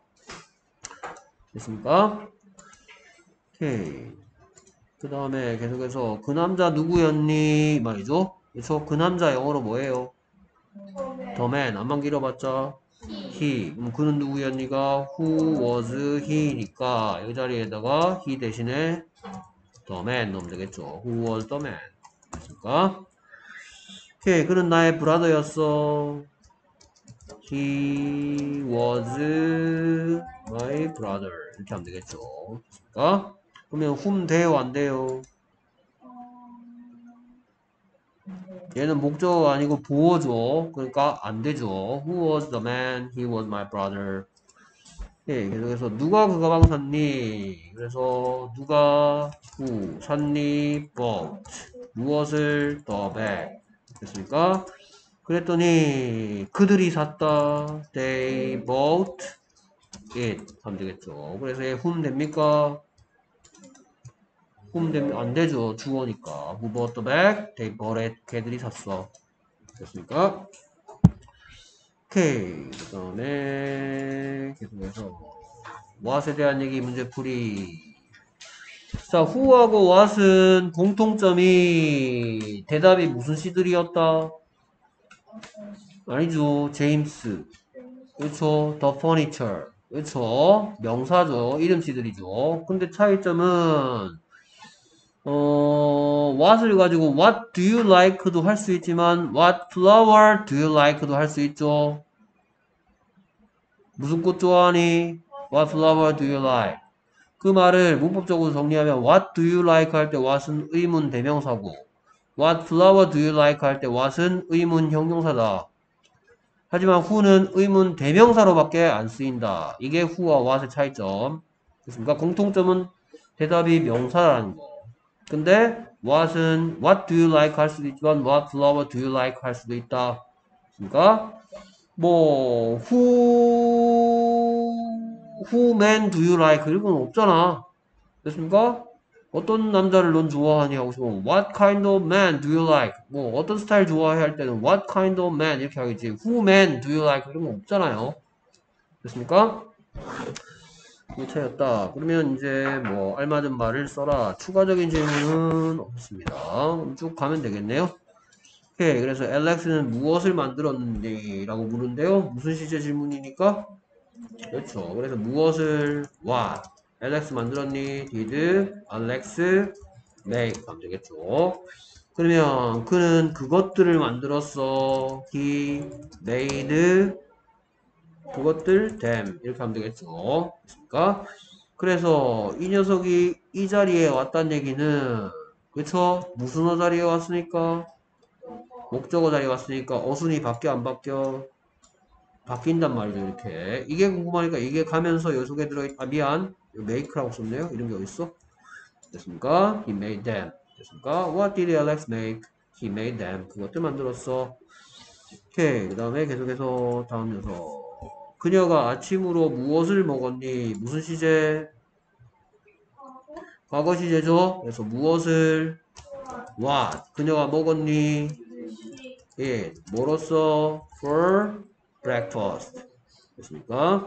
[SPEAKER 1] 됐습니까? 오케이. 그 다음에 계속해서 그 남자 누구였니? 말이죠. 그래서 그 남자 영어로 뭐예요? The man. 안만 길어봤자 he. 그럼 그는 누구였니가? Who was he니까 이 자리에다가 he 대신에 the man 넣으면 되겠죠. Who was the man? 됐습니까? 오케이. 그는 나의 브라더였어. He was my brother. 이렇게 하면 되겠죠. 됐습니까? 그러면 whom 돼요? 안 돼요? 얘는 목적어가 아니고 보어죠. 그러니까 안 되죠. Who was the man? He was my brother. 예, 계속해서 누가 그 가방 샀니? 그래서 누가 who 샀니? bought 무엇을? the bag. 됐습니까? 그랬더니 그들이 샀다. They bought it 하면 되겠죠. 그래서 얘 whom 됩니까? whom 되면 안 되죠. 주어니까. Who bought the bag? They bought it. 걔들이 샀어. 됐습니까? 오케이. 그 다음에 계속해서 what에 대한 얘기 문제풀이. 자, who하고 what은 공통점이 대답이 무슨 시들이었다? 아니죠. 제임스. 그렇죠. the furniture. 그렇죠. 명사죠. 이름시들이죠. 근데 차이점은 어, what을 가지고 what do you like도 할 수 있지만 what flower do you like도 할 수 있죠. 무슨 꽃 좋아하니? What flower do you like? 그 말을 문법적으로 정리하면 What do you like 할 때 what은 의문 대명사고 What flower do you like 할 때 what은 의문 형용사다. 하지만 who는 의문 대명사로밖에 안 쓰인다. 이게 who와 what의 차이점. 그렇습니까? 공통점은 대답이 명사라는 거. 근데 what은 what do you like 할 수도 있지만 what flower do you like 할 수도 있다. 그러니까 뭐 who who man do you like 이런 건 없잖아. 됐습니까? 어떤 남자를 넌 좋아하니 하고 싶으면 what kind of man do you like? 뭐 어떤 스타일 좋아해 할 때는 what kind of man 이렇게 하겠지. who man do you like 이런 건 없잖아요. 됐습니까? 이 차이였다. 그러면 이제 뭐 알맞은 말을 써라. 추가적인 질문은 없습니다. 그럼 쭉 가면 되겠네요. 오케이. 그래서 알렉스는 무엇을 만들었는지 라고 물은데요. 무슨 시제 질문이니까? 그렇죠. 그래서 무엇을 what? 알렉스 만들었니? did Alex make? 하면 되겠죠. 그러면 그는 그것들을 만들었어. he made 그것들 them 이렇게 하면 되겠죠. 그러니까 그래서 이 녀석이 이 자리에 왔다는 얘기는 그쵸? 무슨 어 자리에 왔으니까? 목적어 자리에 왔으니까 어순이 바뀌어 안 바뀌어? 바뀐단 말이죠. 이렇게 이게 궁금하니까 이게 가면서 요 속에 들어있 아 미안 make라고 썼네요. 이런 게 어딨어? 됐습니까? He made them 됐습니까? What did Alex make? He made them 그것들 만들었어. 오케이. 그 다음에 계속해서 다음 녀석 그녀가 아침으로 무엇을 먹었니? 무슨 시제? 과거 시제죠? 그래서 무엇을 what 그녀가 먹었니? 예, 뭐로써? for breakfast 됐습니까?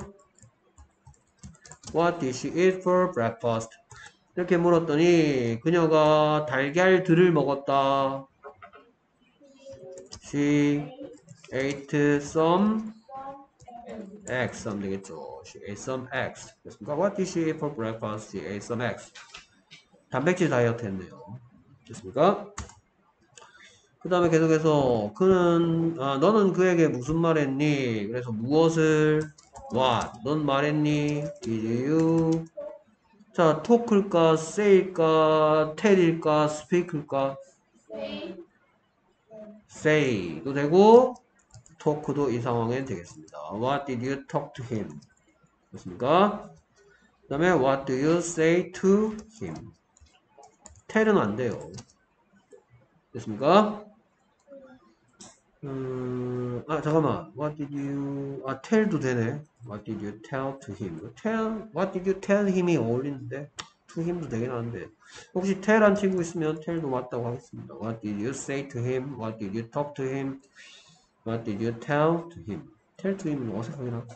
[SPEAKER 1] What did she eat for breakfast? 이렇게 물었더니 그녀가 달걀들을 먹었다. She ate some eggs 하면 되겠죠. She ate some eggs 됐습니까? What did she eat for breakfast? She ate some eggs. 단백질 다이어트 했네요. 됐습니까? 그 다음에 계속해서 그는 아, 너는 그에게 무슨 말 했니? 그래서 무엇을 what? 넌 말했니? Did you? 자, talk일까? say일까? tell일까? speak일까? say도 되고 talk도 이 상황엔 되겠습니다. What did you talk to him? 됐습니까? 그 다음에 what do you say to him? tell은 안 돼요. 됐습니까? 음, 아, 잠깐만. What did you, 아, tell도 되네. What did you tell to him? tell, what did you tell him이 어울리는데, to him도 되긴 하는데. 혹시 tell 안 치고 있으면 tell도 맞다고 하겠습니다. What did you say to him? What did you talk to him? What did you tell to him? tell to him은 어색하긴 하다.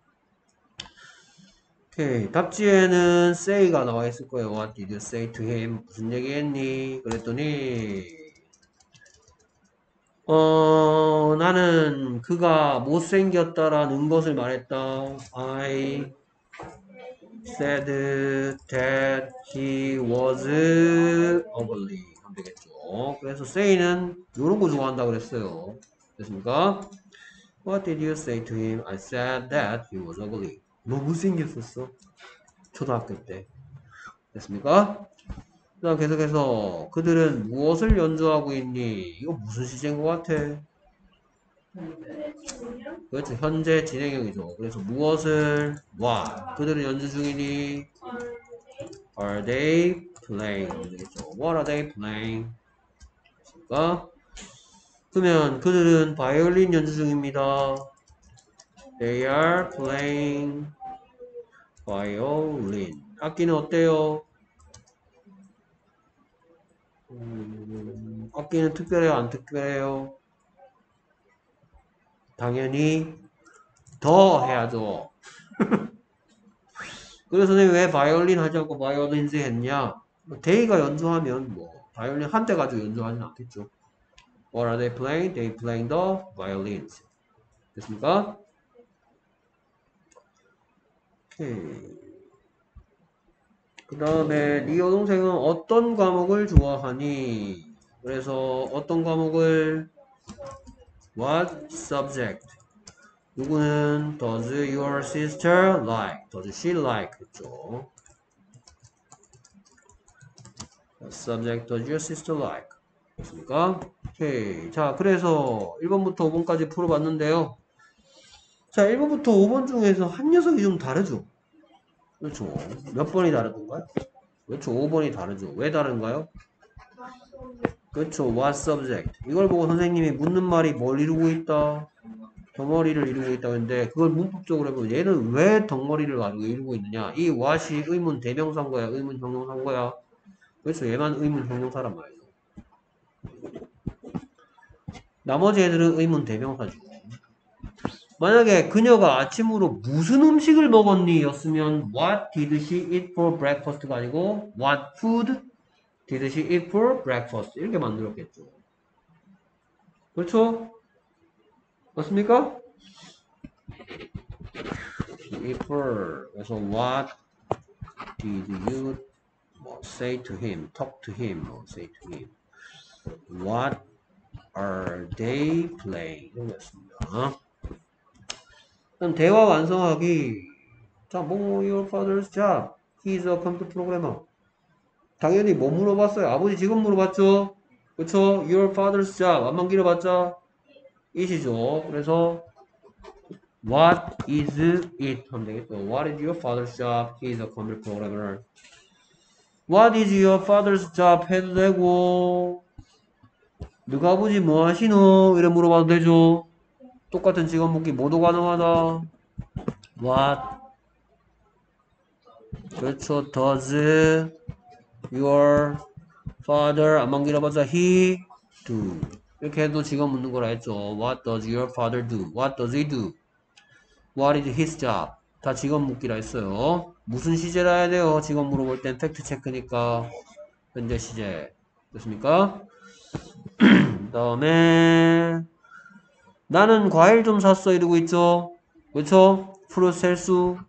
[SPEAKER 1] 오케이. 답지에는 say가 나와 있을 거예요. What did you say to him? 무슨 얘기 했니? 그랬더니, 어, 나는 그가 못생겼다라는 것을 말했다. I said that he was ugly. 하면 되겠죠. 그래서 say는 이런 거 좋아한다 그랬어요. 됐습니까? What did you say to him? I said that he was ugly. 너 못생겼었어. 초등학교 때. 됐습니까? 그 다음 계속해서 그들은 무엇을 연주하고 있니? 이거 무슨 시제인 것 같아? 그렇죠. 현재 진행형이죠. 그래서 무엇을 what 그들은 연주 중이니 are they playing 되겠죠. What are they playing? 그러니까 그러면 그들은 바이올린 연주 중입니다. They are playing violin. 악기는 어때요? 음, 악기는 특별해요? 안 특별해요? 당연히 더 해야죠. 그래서 선생님 왜 바이올린 하지 않고 바이올린즈 했냐? 데이가 연주하면 뭐 바이올린 한 대 가지고 연주하진 않겠죠. What are they playing? They playing the violins. 됐습니까? 오케이. 그 다음에 네 여동생은 어떤 과목을 좋아하니? 그래서 어떤 과목을 What subject? 누구는 Does your sister like? Does she like? 했죠. What subject does your sister like? 됐습니까? 오케이. 자, 그래서 일 번부터 오 번까지 풀어봤는데요. 자, 일 번부터 오 번 중에서 한 녀석이 좀 다르죠? 그렇죠. 몇 번이 다르던가요? 그렇죠. 오 번이 다르죠. 왜 다른가요? 그렇죠. What subject? 이걸 보고 선생님이 묻는 말이 뭘 이루고 있다? 덩어리를 이루고 있다고 했는데 그걸 문법적으로 해보면 얘는 왜 덩어리를 가지고 이루고 있느냐? 이 what이 의문 대명사인 거야? 의문 형용사인 거야? 그렇죠. 얘만 의문 형용사란 말이죠. 나머지 애들은 의문 대명사죠. 만약에 그녀가 아침으로 무슨 음식을 먹었니? 였으면 What did she eat for breakfast가 아니고 What food did she eat for breakfast? 이렇게 만들었겠죠. 그렇죠? 맞습니까? Eat for 그래서 What did you 뭐, say to him? Talk to him. 뭐, say to him. What are they playing? 이런 거였습니다. 그럼 대화 완성하기. 자, 뭐 your father's job? He's a computer programmer. 당연히 뭐 물어봤어요? 아버지 지금 물어봤죠? 그쵸? Your father's job. 안만 길어봤자 it이죠. 그래서 What is it? 하면 되겠죠. What is your father's job? He's a computer programmer. What is your father's job? 해도 되고 너가 아버지 뭐 하시노? 이래 물어봐도 되죠. 똑같은 직업 묻기 모두 가능하다. What? 그렇죠. Does your father 안만 길어봤자 he do 이렇게 해도 직업 묻는 거라 했죠. What does your father do? What does he do? What is his job? 다 직업 묻기라 했어요. 무슨 시제라 해야 돼요? 직업 물어볼 땐 팩트 체크니까 현재 시제 됐습니까? 그 다음에 나는 과일 좀 샀어 이러고 있죠. 그렇죠? 프루트 셀 수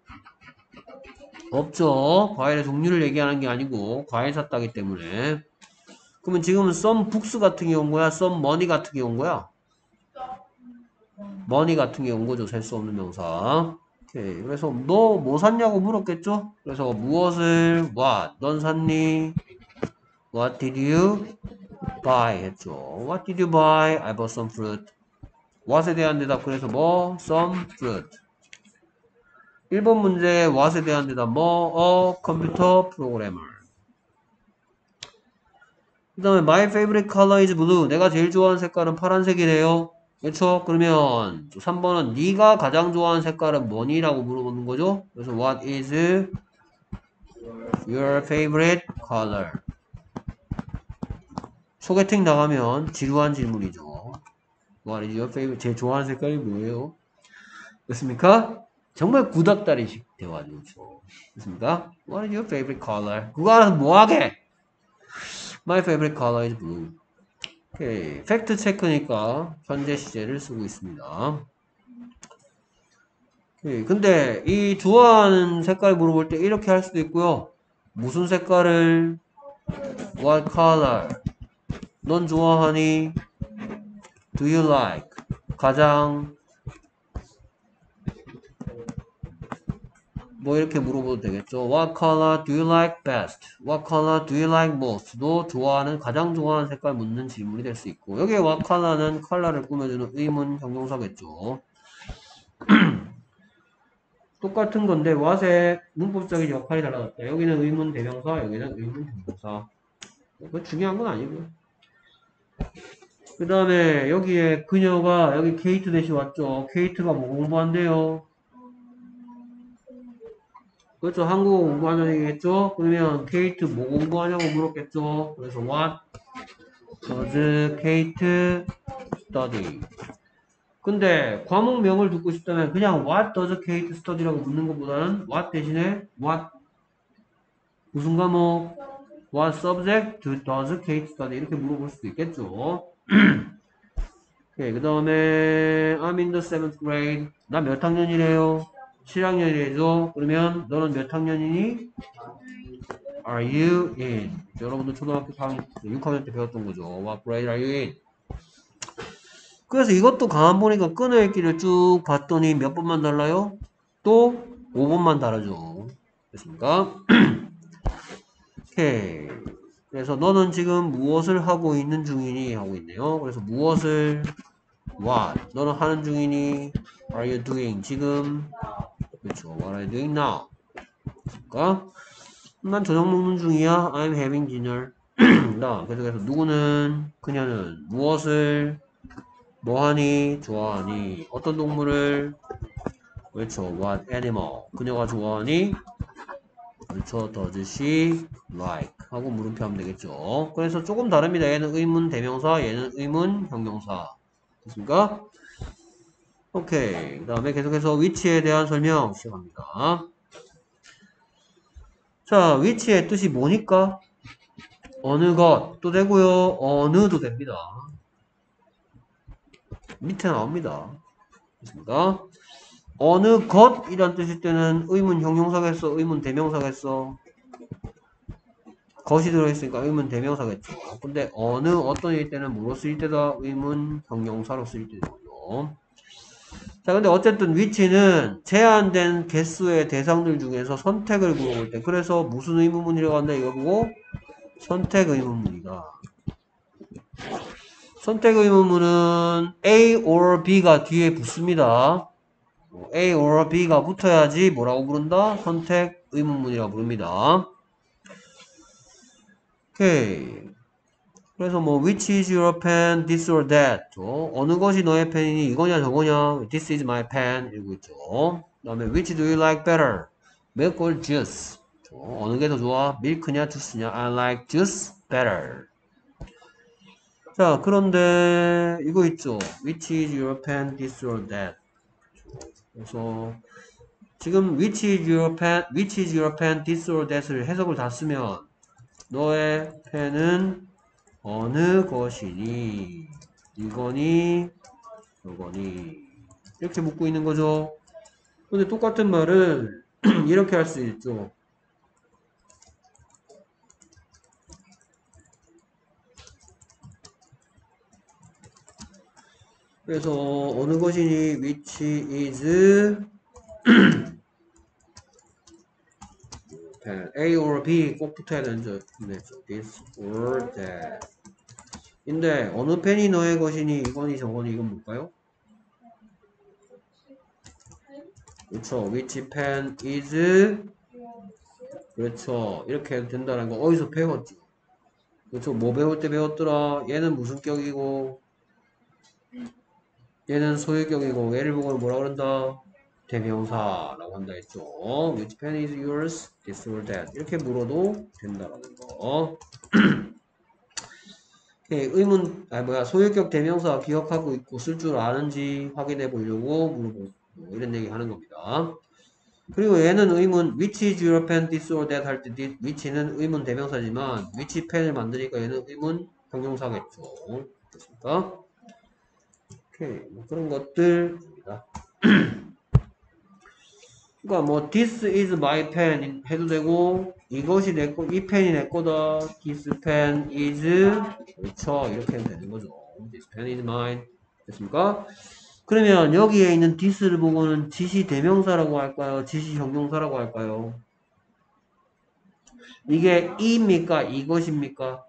[SPEAKER 1] 없죠. 과일의 종류를 얘기하는 게 아니고 과일 샀다기 때문에. 그러면 지금은 some books 같은 게 온 거야? some money 같은 게 온 거야? money 같은 게 온 거죠. 셀 수 없는 명사. 오케이. 그래서 너 뭐 샀냐고 물었겠죠? 그래서 무엇을 what? 넌 샀니? What did you buy? 했죠. What did you buy? I bought some fruit. what에 대한 대답 그래서 뭐? some fruit. 일 번 문제 what에 대한 대답 뭐? a computer programmer. 그 다음에 my favorite color is blue. 내가 제일 좋아하는 색깔은 파란색이래요. 그렇죠? 그러면 삼 번은 네가 가장 좋아하는 색깔은 뭐니? 라고 물어보는 거죠. 그래서 what is your favorite color? 소개팅 나가면 지루한 질문이죠. What is your favorite? 제일 좋아하는 색깔이 뭐예요? 됐습니까? 정말 구닥다리식 대화죠. 그렇죠? 됐습니까? What is your favorite color? 그거 알아서 뭐하게? My favorite color is blue. 오케이. 팩트 체크니까 현재 시제를 쓰고 있습니다. 오케이. 근데 이 좋아하는 색깔 물어볼 때 이렇게 할 수도 있고요. 무슨 색깔을 What color? 넌 좋아하니? Do you like? 가장 뭐 이렇게 물어봐도 되겠죠. What color do you like best? What color do you like most? 너 좋아하는 가장 좋아하는 색깔 묻는 질문이 될 수 있고 여기에 what color는 컬러를 꾸며주는 의문 형용사겠죠. 똑같은 건데 what의 문법적인 역할이 달라졌다. 여기는 의문 대명사, 여기는 의문 형용사. 그 중요한 건 아니고요. 그 다음에 여기에 그녀가 여기 케이트 대시 왔죠. 케이트가 뭐 공부한대요? 그렇죠. 한국어 공부하는 얘기겠죠? 그러면 케이트 뭐 공부하냐고 물었겠죠? 그래서 what does Kate study? 근데 과목명을 듣고 싶다면 그냥 what does Kate study라고 묻는 것보다는 what 대신에 what 무슨 과목? What subject does Kate study? 이렇게 물어볼 수도 있겠죠. 오케이, 그 다음에 I'm in the seventh grade. 나 몇 학년이래요? 칠 학년이래죠. 그러면 너는 몇 학년이니? Are you in? 여러분들 초등학교 사 학년, 육 학년 때 배웠던 거죠. What grade are you in? 그래서 이것도 가만 보니까 끊어읽기를 쭉 봤더니 몇 번만 달라요? 또 오 번만 다르죠. 됐습니까? 오케이. 그래서 너는 지금 무엇을 하고 있는 중이니? 하고 있네요. 그래서 무엇을 what? 너는 하는 중이니? Are you doing? 지금 그렇죠. What are you doing now? 그러니까 난 저녁 먹는 중이야. I'm having dinner. 나 그래서, 그래서 누구는 그녀는 무엇을 뭐하니? 좋아하니? 어떤 동물을? 그렇죠. What animal? 그녀가 좋아하니? 그렇죠. Does she like? 하고 물음표 하면 되겠죠. 그래서 조금 다릅니다. 얘는 의문 대명사, 얘는 의문 형용사. 됐습니까? 오케이. 그 다음에 계속해서 위치에 대한 설명 시작합니다. 자, 위치의 뜻이 뭐니까? 어느 것도 되고요. 어느도 됩니다. 밑에 나옵니다. 됐습니까? 어느 것이란 뜻일 때는 의문 형용사겠어? 의문 대명사겠어? 것이 들어있으니까 의문 대명사겠죠. 근데 어느 어떤 일 때는 뭐로 쓰일 때다? 의문 형용사로 쓰일 때죠. 자, 근데 어쨌든 위치는 제한된 개수의 대상들 중에서 선택을 물어볼 때, 그래서 무슨 의문문이라고 한다 이거 보고 선택 의문문이다. 선택 의문문은 A or B가 뒤에 붙습니다. A or B가 붙어야지 뭐라고 부른다? 선택 의문문이라고 부릅니다. 오케이. 그래서 뭐 which is your pen, this or that. 어? 어느 것이 너의 펜이니 이거냐 저거냐. This is my pen. 이러고 있죠. 그 다음에 which do you like better? milk or juice. 어? 어느 게 더 좋아? 밀크냐 주스냐? I like juice better. 자, 그런데 이거 있죠. which is your pen, this or that. 그래서 지금 which is your pen, which is your pen, this or that을 해석을 다 쓰면 너의 펜은 어느 것이니? 이거니? 이거니? 이렇게 묻고 있는 거죠. 근데 똑같은 말을 이렇게 할 수 있죠. 그래서 어느 것이니? which is A or B 꼭 붙어야 되는 죠 this or that. 인데 어느 펜이 너의 것이니? 이거니 저거니? 이건 뭘까요? 그렇죠. which pen is 그렇죠. 이렇게 해도 된다는 거 어디서 배웠죠? 그렇죠. 뭐 배울 때 배웠더라? 얘는 무슨 격이고 얘는 소유격이고 얘를 보고 뭐라 그런다? 대명사라고 한다 했죠. which pen is yours? this or that. 이렇게 물어도 된다라는 거. 의문, 아 뭐야 소유격 대명사 기억하고 있고 쓸 줄 아는지 확인해 보려고 물어보고 뭐 이런 얘기 하는 겁니다. 그리고 얘는 의문 which is your pen this or that 할 때 which는 의문 대명사지만 which pen을 만드니까 얘는 의문 형용사겠죠. 됐습니까? 오케이 뭐 그런 것들입니다. 그러니까 뭐 this is my pen 해도 되고 이것이 내 거, 이 펜이 내 거다. this pen is 그렇죠. 이렇게 하면 되는 거죠. this pen is mine. 됐습니까? 그러면 여기에 있는 this를 보고는 지시 대명사라고 할까요? 지시 형용사라고 할까요? 이게 이입니까? 이것입니까?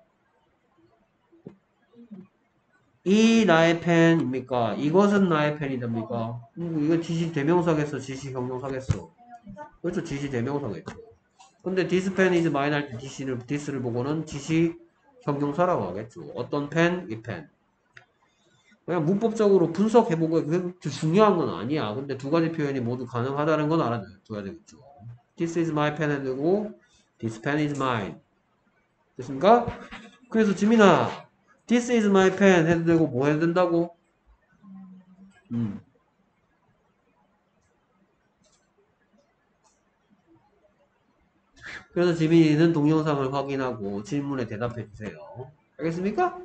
[SPEAKER 1] 이 나의 펜입니까? 이것은 나의 펜이됩니까? 음, 이거 지시 대명사겠어? 지시 형용사겠어? 그렇죠. 지시 대명사겠죠. 근데 this pen is mine 할 때 this를, this를 보고는 지시 형용사라고 하겠죠. 어떤 펜? 이 펜. 그냥 문법적으로 분석해보고 그게 중요한 건 아니야. 근데 두 가지 표현이 모두 가능하다는 건 알아둬야 되겠죠. This is my pen 해도 되고 This pen is mine. 됐습니까? 그래서 지민아 This is my pen 해도 되고 뭐 해도 된다고? 음. 그래서 지민이는 동영상을 확인하고 질문에 대답해 주세요. 알겠습니까?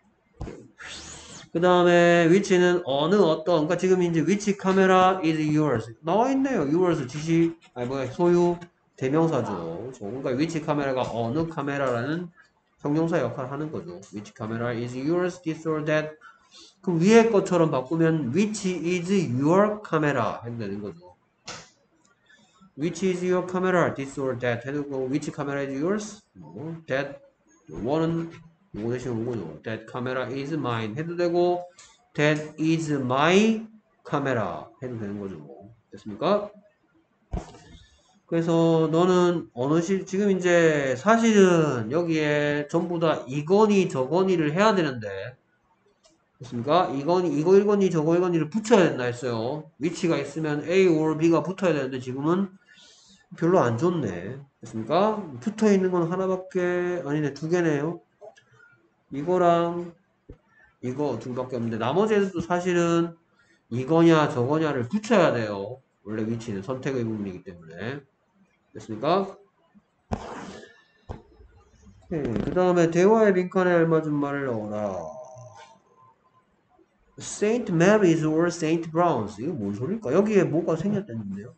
[SPEAKER 1] 그 다음에 which는 어느 어떤, 그러니까 지금 이제 which camera is yours 나와 있네요. yours 지시, 아니 뭐야 소유 대명사죠. 그러니까 which 카메라가 어느 카메라라는 형용사 역할을 하는 거죠. which camera is yours, this or that. 그럼 위에 것처럼 바꾸면 which is your camera 해도 되는 거죠. which is your camera, this or that 해도 되고 which camera is yours, 뭐, that 원은 요거 대신 온 거죠. that camera is mine 해도 되고 that is my camera 해도 되는 거죠. 뭐. 됐습니까? 그래서 너는 어느 시 지금 이제 사실은 여기에 전부 다 이건희 저건희를 해야 되는데 됐습니까? 이건희 이거 일건희 저거 일건희를 붙여야 된다 했어요. 위치가 있으면 A or B가 붙어야 되는데 지금은 별로 안 좋네. 됐습니까? 붙어 있는 건 하나밖에 아니네. 두 개네요. 이거랑 이거 둘밖에 없는데 나머지 애들도 사실은 이거냐 저거냐를 붙여야 돼요. 원래 위치는 선택의 부분이기 때문에. 됐습니까? 그 다음에 대화의 빈칸에 알맞은 말을 넣어라. Saint Mary's or Saint Brown's. 이거 뭔 소리일까? 여기에 뭐가 생겼다는데요?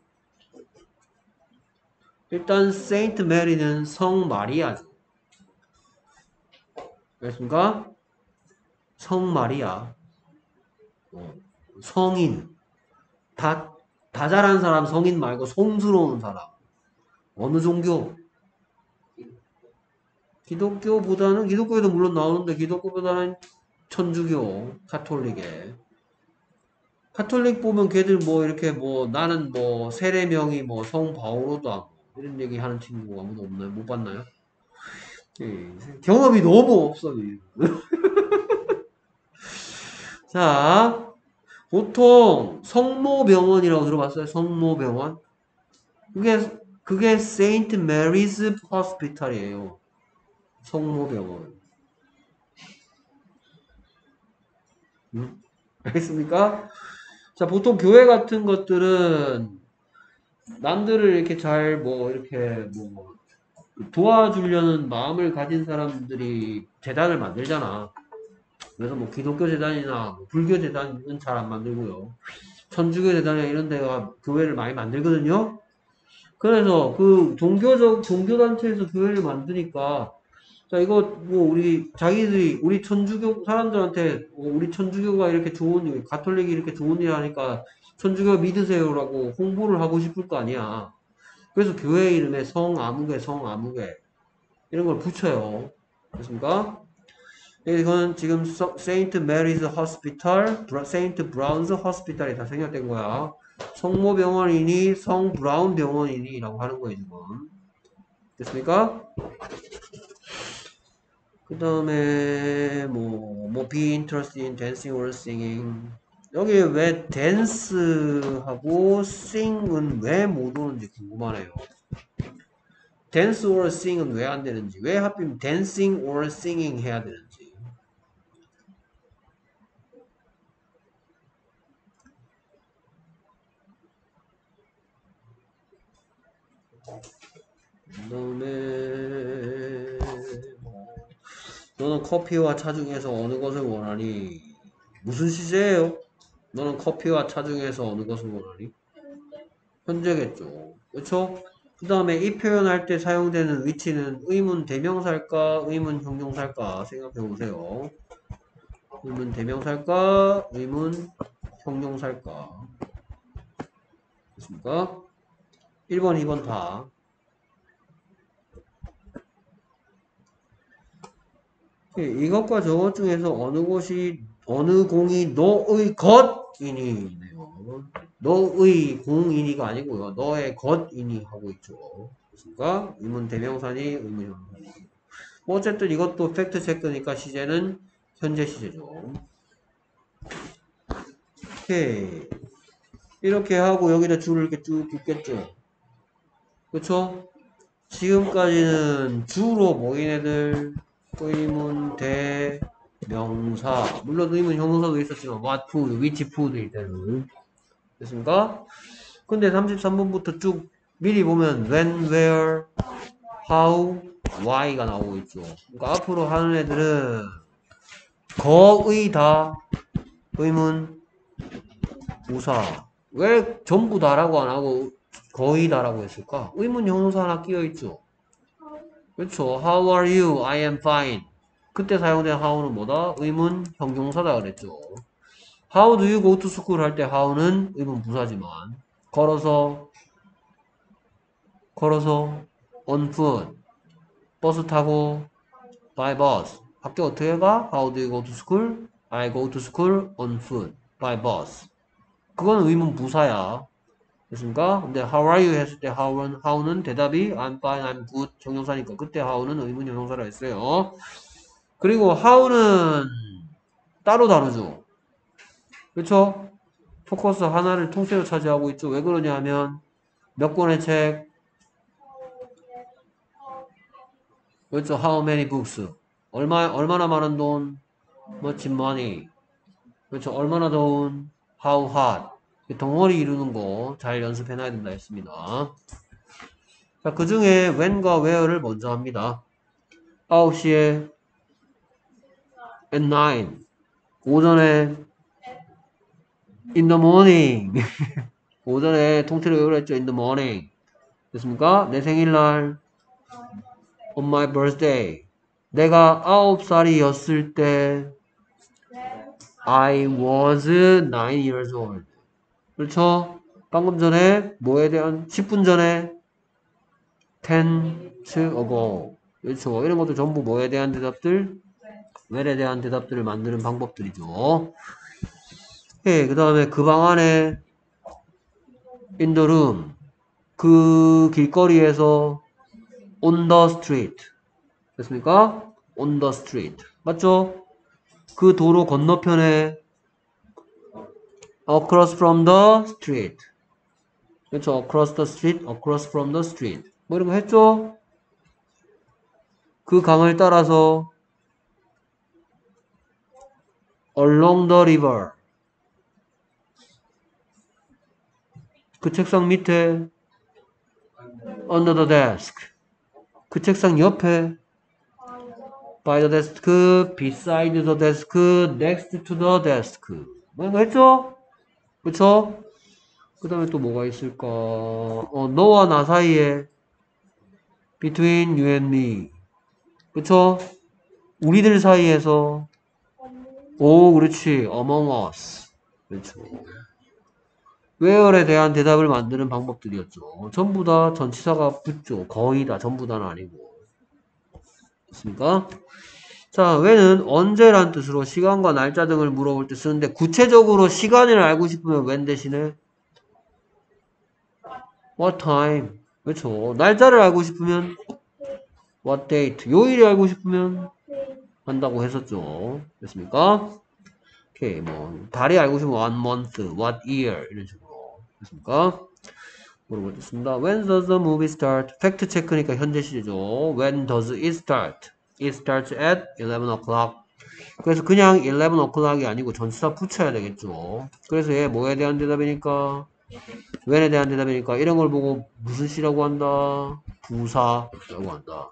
[SPEAKER 1] 일단 Saint Mary는 성 마리아죠. 알겠습니까? 성 마리아. 어, 성인. 다, 다 잘한 사람 성인 말고 성스러운 사람. 어느 종교? 기독교보다는, 기독교에도 물론 나오는데, 기독교보다는 천주교, 카톨릭에. 카톨릭 보면 걔들 뭐, 이렇게 뭐, 나는 뭐, 세례명이 뭐, 성 바오로다. 이런 얘기 하는 친구 아무도 없나요? 못 봤나요? 예, 경험이 너무 없어. 자, 보통 성모병원이라고 들어봤어요? 성모병원? 그게, 그게 세인트 메리스 호스피탈이에요. 성모병원. 음? 알겠습니까? 자, 보통 교회 같은 것들은 남들을 이렇게 잘 뭐 이렇게 뭐 도와주려는 마음을 가진 사람들이 재단을 만들잖아. 그래서 뭐 기독교 재단이나 뭐 불교 재단은 잘 안 만들고요. 천주교 재단이나 이런 데가 교회를 많이 만들거든요. 그래서 그 종교적 종교단체에서 교회를 만드니까 자, 이거, 뭐, 우리, 자기들이, 우리 천주교 사람들한테, 어, 우리 천주교가 이렇게 좋은 일, 가톨릭이 이렇게 좋은 일 하니까, 천주교 믿으세요라고 홍보를 하고 싶을 거 아니야. 그래서 교회 이름에 성 아무개, 성 아무개, 이런 걸 붙여요. 됐습니까? 이건 지금, 세인트 메리스 호스피탈, 세인트 브라운스 호스피탈이 다 생략된 거야. 성모병원이니, 성 브라운 병원이니, 라고 하는 거예요, 지금. 됐습니까? 그 다음에 뭐, 뭐 be interested in dancing or singing. 여기 왜 dance하고 sing은 왜 못 오는지 궁금하네요. dance or sing은 왜 안 되는지, 왜 하필 dancing or singing 해야 되는지. 그 다음에 뭐, 너는 커피와 차 중에서 어느 것을 원하니? 무슨 시제예요? 너는 커피와 차 중에서 어느 것을 원하니? 현재겠죠. 그렇죠? 그 다음에 이 표현할 때 사용되는 위치는 의문 대명사일까? 의문 형용사일까? 생각해 보세요. 의문 대명사일까? 의문 형용사일까? 됐습니까? 일 번, 이 번 다. 이것과 저것 중에서 어느 것이 어느 공이 너의 것이니 네요. 너의 공이니가 아니고요. 너의 것이니 하고 있죠. 그러니까 의문 대명사니 의문 형용사니. 뭐 어쨌든 이것도 팩트 체크니까 시제는 현재 시제죠. 오케이. 이렇게 하고 여기다 줄을 이렇게 쭉 긋겠죠. 그쵸? 지금까지는 주로 모인 애들 의문 대명사, 물론 의문 형용사도 있었지만 what food, which food일 때는 됐습니까? 근데 삼십삼 번부터 쭉 미리 보면 when, where, how, why가 나오고 있죠. 그러니까 앞으로 하는 애들은 거의 다 의문 부사. 왜 전부 다라고 안 하고 거의 다라고 했을까? 의문 형용사 하나 끼어 있죠. 그렇죠. How are you? I am fine. 그때 사용된 how는 뭐다? 의문 형용사다 그랬죠. How do you go to school 할 때 how는 의문 부사지만 걸어서 걸어서 on foot 버스 타고 by bus 학교 어떻게 가? How do you go to school? I go to school on foot by bus. 그건 의문 부사야. 됐습니까? 근데 how are you 했을 때 how는, how는 대답이 I'm fine, I'm good 형용사니까 그때 how는 의문 형용사라 했어요. 그리고 how는 따로 다루죠. 그렇죠? 포커스 하나를 통째로 차지하고 있죠. 왜 그러냐 하면 몇 권의 책 그렇죠. How many books 얼마, 얼마나 많은 돈 much money 그렇죠. 얼마나 더운 how hot 덩어리 이루는 거 잘 연습해놔야 된다 했습니다. 자, 그 중에 when과 where를 먼저 합니다. 아홉 시에 at nine 오전에 in the morning 오전에 통째로 외우라 했죠. in the morning 됐습니까? 내 생일날 on my birthday 내가 아홉 살이었을 때 I was nine years old 그렇죠? 방금 전에 뭐에 대한 십 분 전에 ten ago 그렇죠? 이런 것도 전부 뭐에 대한 대답들 where에 대한 대답들을 만드는 방법들이죠. 예, 그 다음에 그 방 안에 in the room 그 길거리에서 on the street 됐습니까? on the street 맞죠? 그 도로 건너편에 across from the street 그렇죠? across the street, across from the street 뭐 이런 거 했죠? 그 강을 따라서 along the river 그 책상 밑에 under the desk 그 책상 옆에 by the desk, beside the desk, next to the desk 뭐 이런 거 했죠? 그쵸? 그 다음에 또 뭐가 있을까? 어, 너와 나 사이에 between you and me 그쵸? 우리들 사이에서 오 그렇지 among us 그렇죠. where에 대한 대답을 만드는 방법들이었죠. 전부 다 전치사가 붙죠. 거의 다 전부 다는 아니고 됐습니까? 자, when은 언제란 뜻으로 시간과 날짜 등을 물어볼 때 쓰는데 구체적으로 시간을 알고 싶으면 when 대신에 what time 그렇죠. 날짜를 알고 싶으면 what date 요일이 알고 싶으면 한다고 했었죠. 됐습니까? 오케이 뭐 달이 알고 싶으면 what month, what year 이런 식으로 됐습니까? 물어보겠습니다. When does the movie start? 팩트 체크니까 현재 시제죠. When does it start? It starts at eleven o'clock. 그래서 그냥 eleven o'clock이 아니고 전치사 붙여야 되겠죠. 그래서 얘 뭐에 대한 대답이니까? when에 대한 대답이니까 이런 걸 보고 무슨 시라고 한다? 부사라고 한다.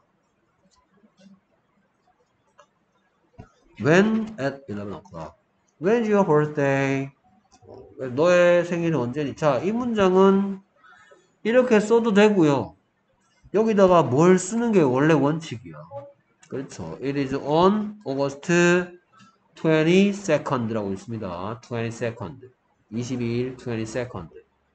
[SPEAKER 1] When at eleven o'clock. When's your birthday? 너의 생일은 언제니? 자, 이 문장은 이렇게 써도 되고요. 여기다가 뭘 쓰는 게 원래 원칙이야. 그렇죠. It is on August twenty-second라고 있습니다. twenty-second. 이십이일 twenty-second.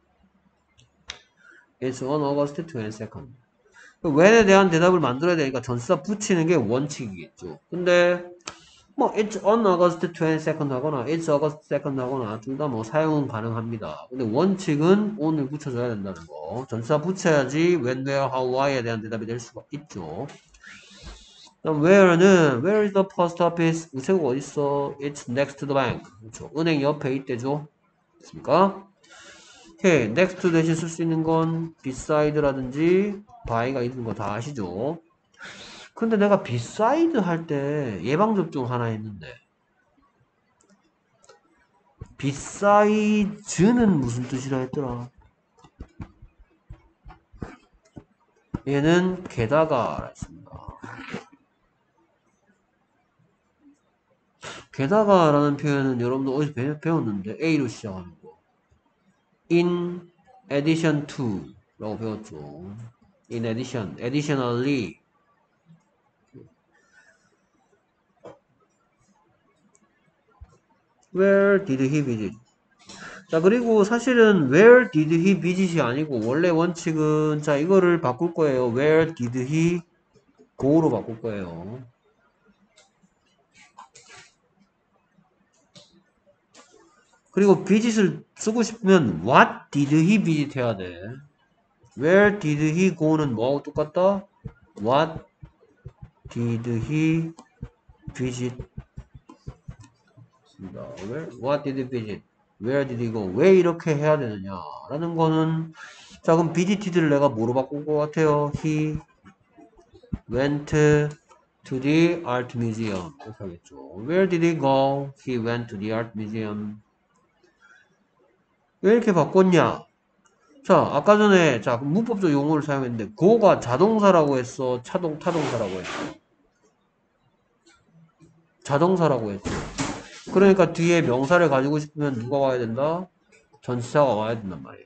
[SPEAKER 1] It's on August twenty-second. when에 대한 대답을 만들어야 되니까 전치사 붙이는 게 원칙이겠죠. 근데 뭐 it's on August twenty-second 하거나 it's August second 하거나 둘 다 뭐 사용은 가능합니다. 근데 원칙은 on을 붙여줘야 된다는 거. 전치사 붙여야지 when, where, how, why에 대한 대답이 될 수가 있죠. 그럼 where는 where is the post office? 우체국 어디 있어? It's next to the bank. 그렇죠. 은행 옆에 있대죠. 됐습니까? 오케이. next to 대신 쓸 수 있는 건 beside라든지 by가 있는 거 다 아시죠? 근데 내가 beside 할 때 예방접종 하나 했는데 beside는 무슨 뜻이라 했더라? 얘는 게다가 했습니다. 게다가라는 표현은 여러분도 어디서 배- 배웠는데 A로 시작하는 거. In addition to 라고 배웠죠. In addition, additionally. Where did he visit? 자, 그리고 사실은 where did he visit이 아니고 원래 원칙은 자, 이거를 바꿀 거예요. Where did he go로 바꿀 거예요. 그리고 visit을 쓰고 싶으면 what did he visit 해야 돼. Where did he go는 뭐하고 똑같다? What did he visit? Where, what did he visit? Where did he go? 왜 이렇게 해야 되느냐? 라는 거는 자, 그럼 visited를 내가 뭐로 바꿀 것 같아요? He went to the art museum. 이렇게 하겠죠. Where did he go? He went to the art museum. 왜 이렇게 바꿨냐? 자, 아까 전에 자 문법적 용어를 사용했는데 go가 자동사라고 했어? 차동, 타동사라고 했어? 자동사라고 했죠. 그러니까 뒤에 명사를 가지고 싶으면 누가 와야 된다? 전치사가 와야 된단 말이에요.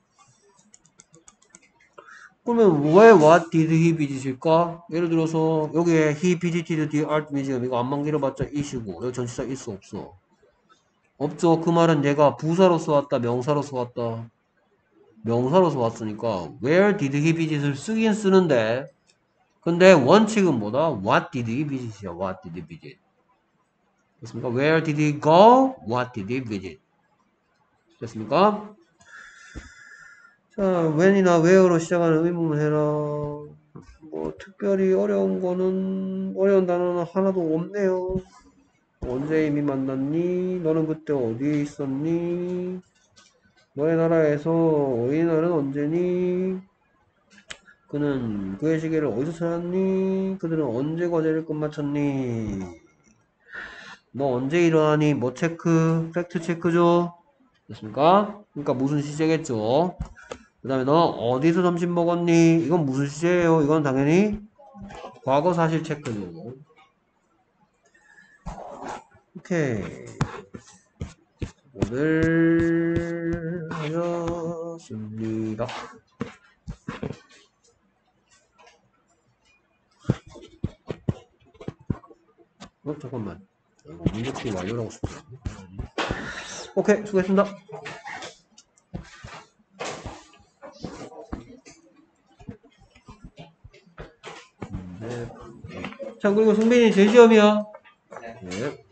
[SPEAKER 1] 그러면 왜 what did he visit일까? 예를 들어서 여기에 he visited the art museum 이거 안만 길어봤자 it이고 여기 전치사 있어 없어? 없죠. 그 말은 얘가 부사로서 왔다 명사로서 왔다 명사로서 왔으니까 where did he visit을 쓰긴 쓰는데 근데 원칙은 뭐다? what did he visit이야. what did he visit 됐습니까? where did he go? what did he visit 됐습니까? 자, when이나 where로 시작하는 의문문 해라. 뭐 특별히 어려운 거는 어려운 단어는 하나도 없네요. 언제 이미 만났니? 너는 그때 어디에 있었니? 너의 나라에서 어린이날은 언제니? 그는 그의 시계를 어디서 찾았니? 그들은 언제 과제를 끝마쳤니? 너 언제 일어나니? 뭐 체크? 팩트 체크죠? 됐습니까? 그러니까 무슨 시제겠죠? 그 다음에 너 어디서 점심 먹었니? 이건 무슨 시제예요? 이건 당연히 과거 사실 체크죠. 오케이. 오늘 하였습니다. 어, 잠깐만. 이거 문제풀이 완료라고 싶다. 오케이, 수고했습니다. 네. 자, 그리고 승빈이 제 시험이야. 네.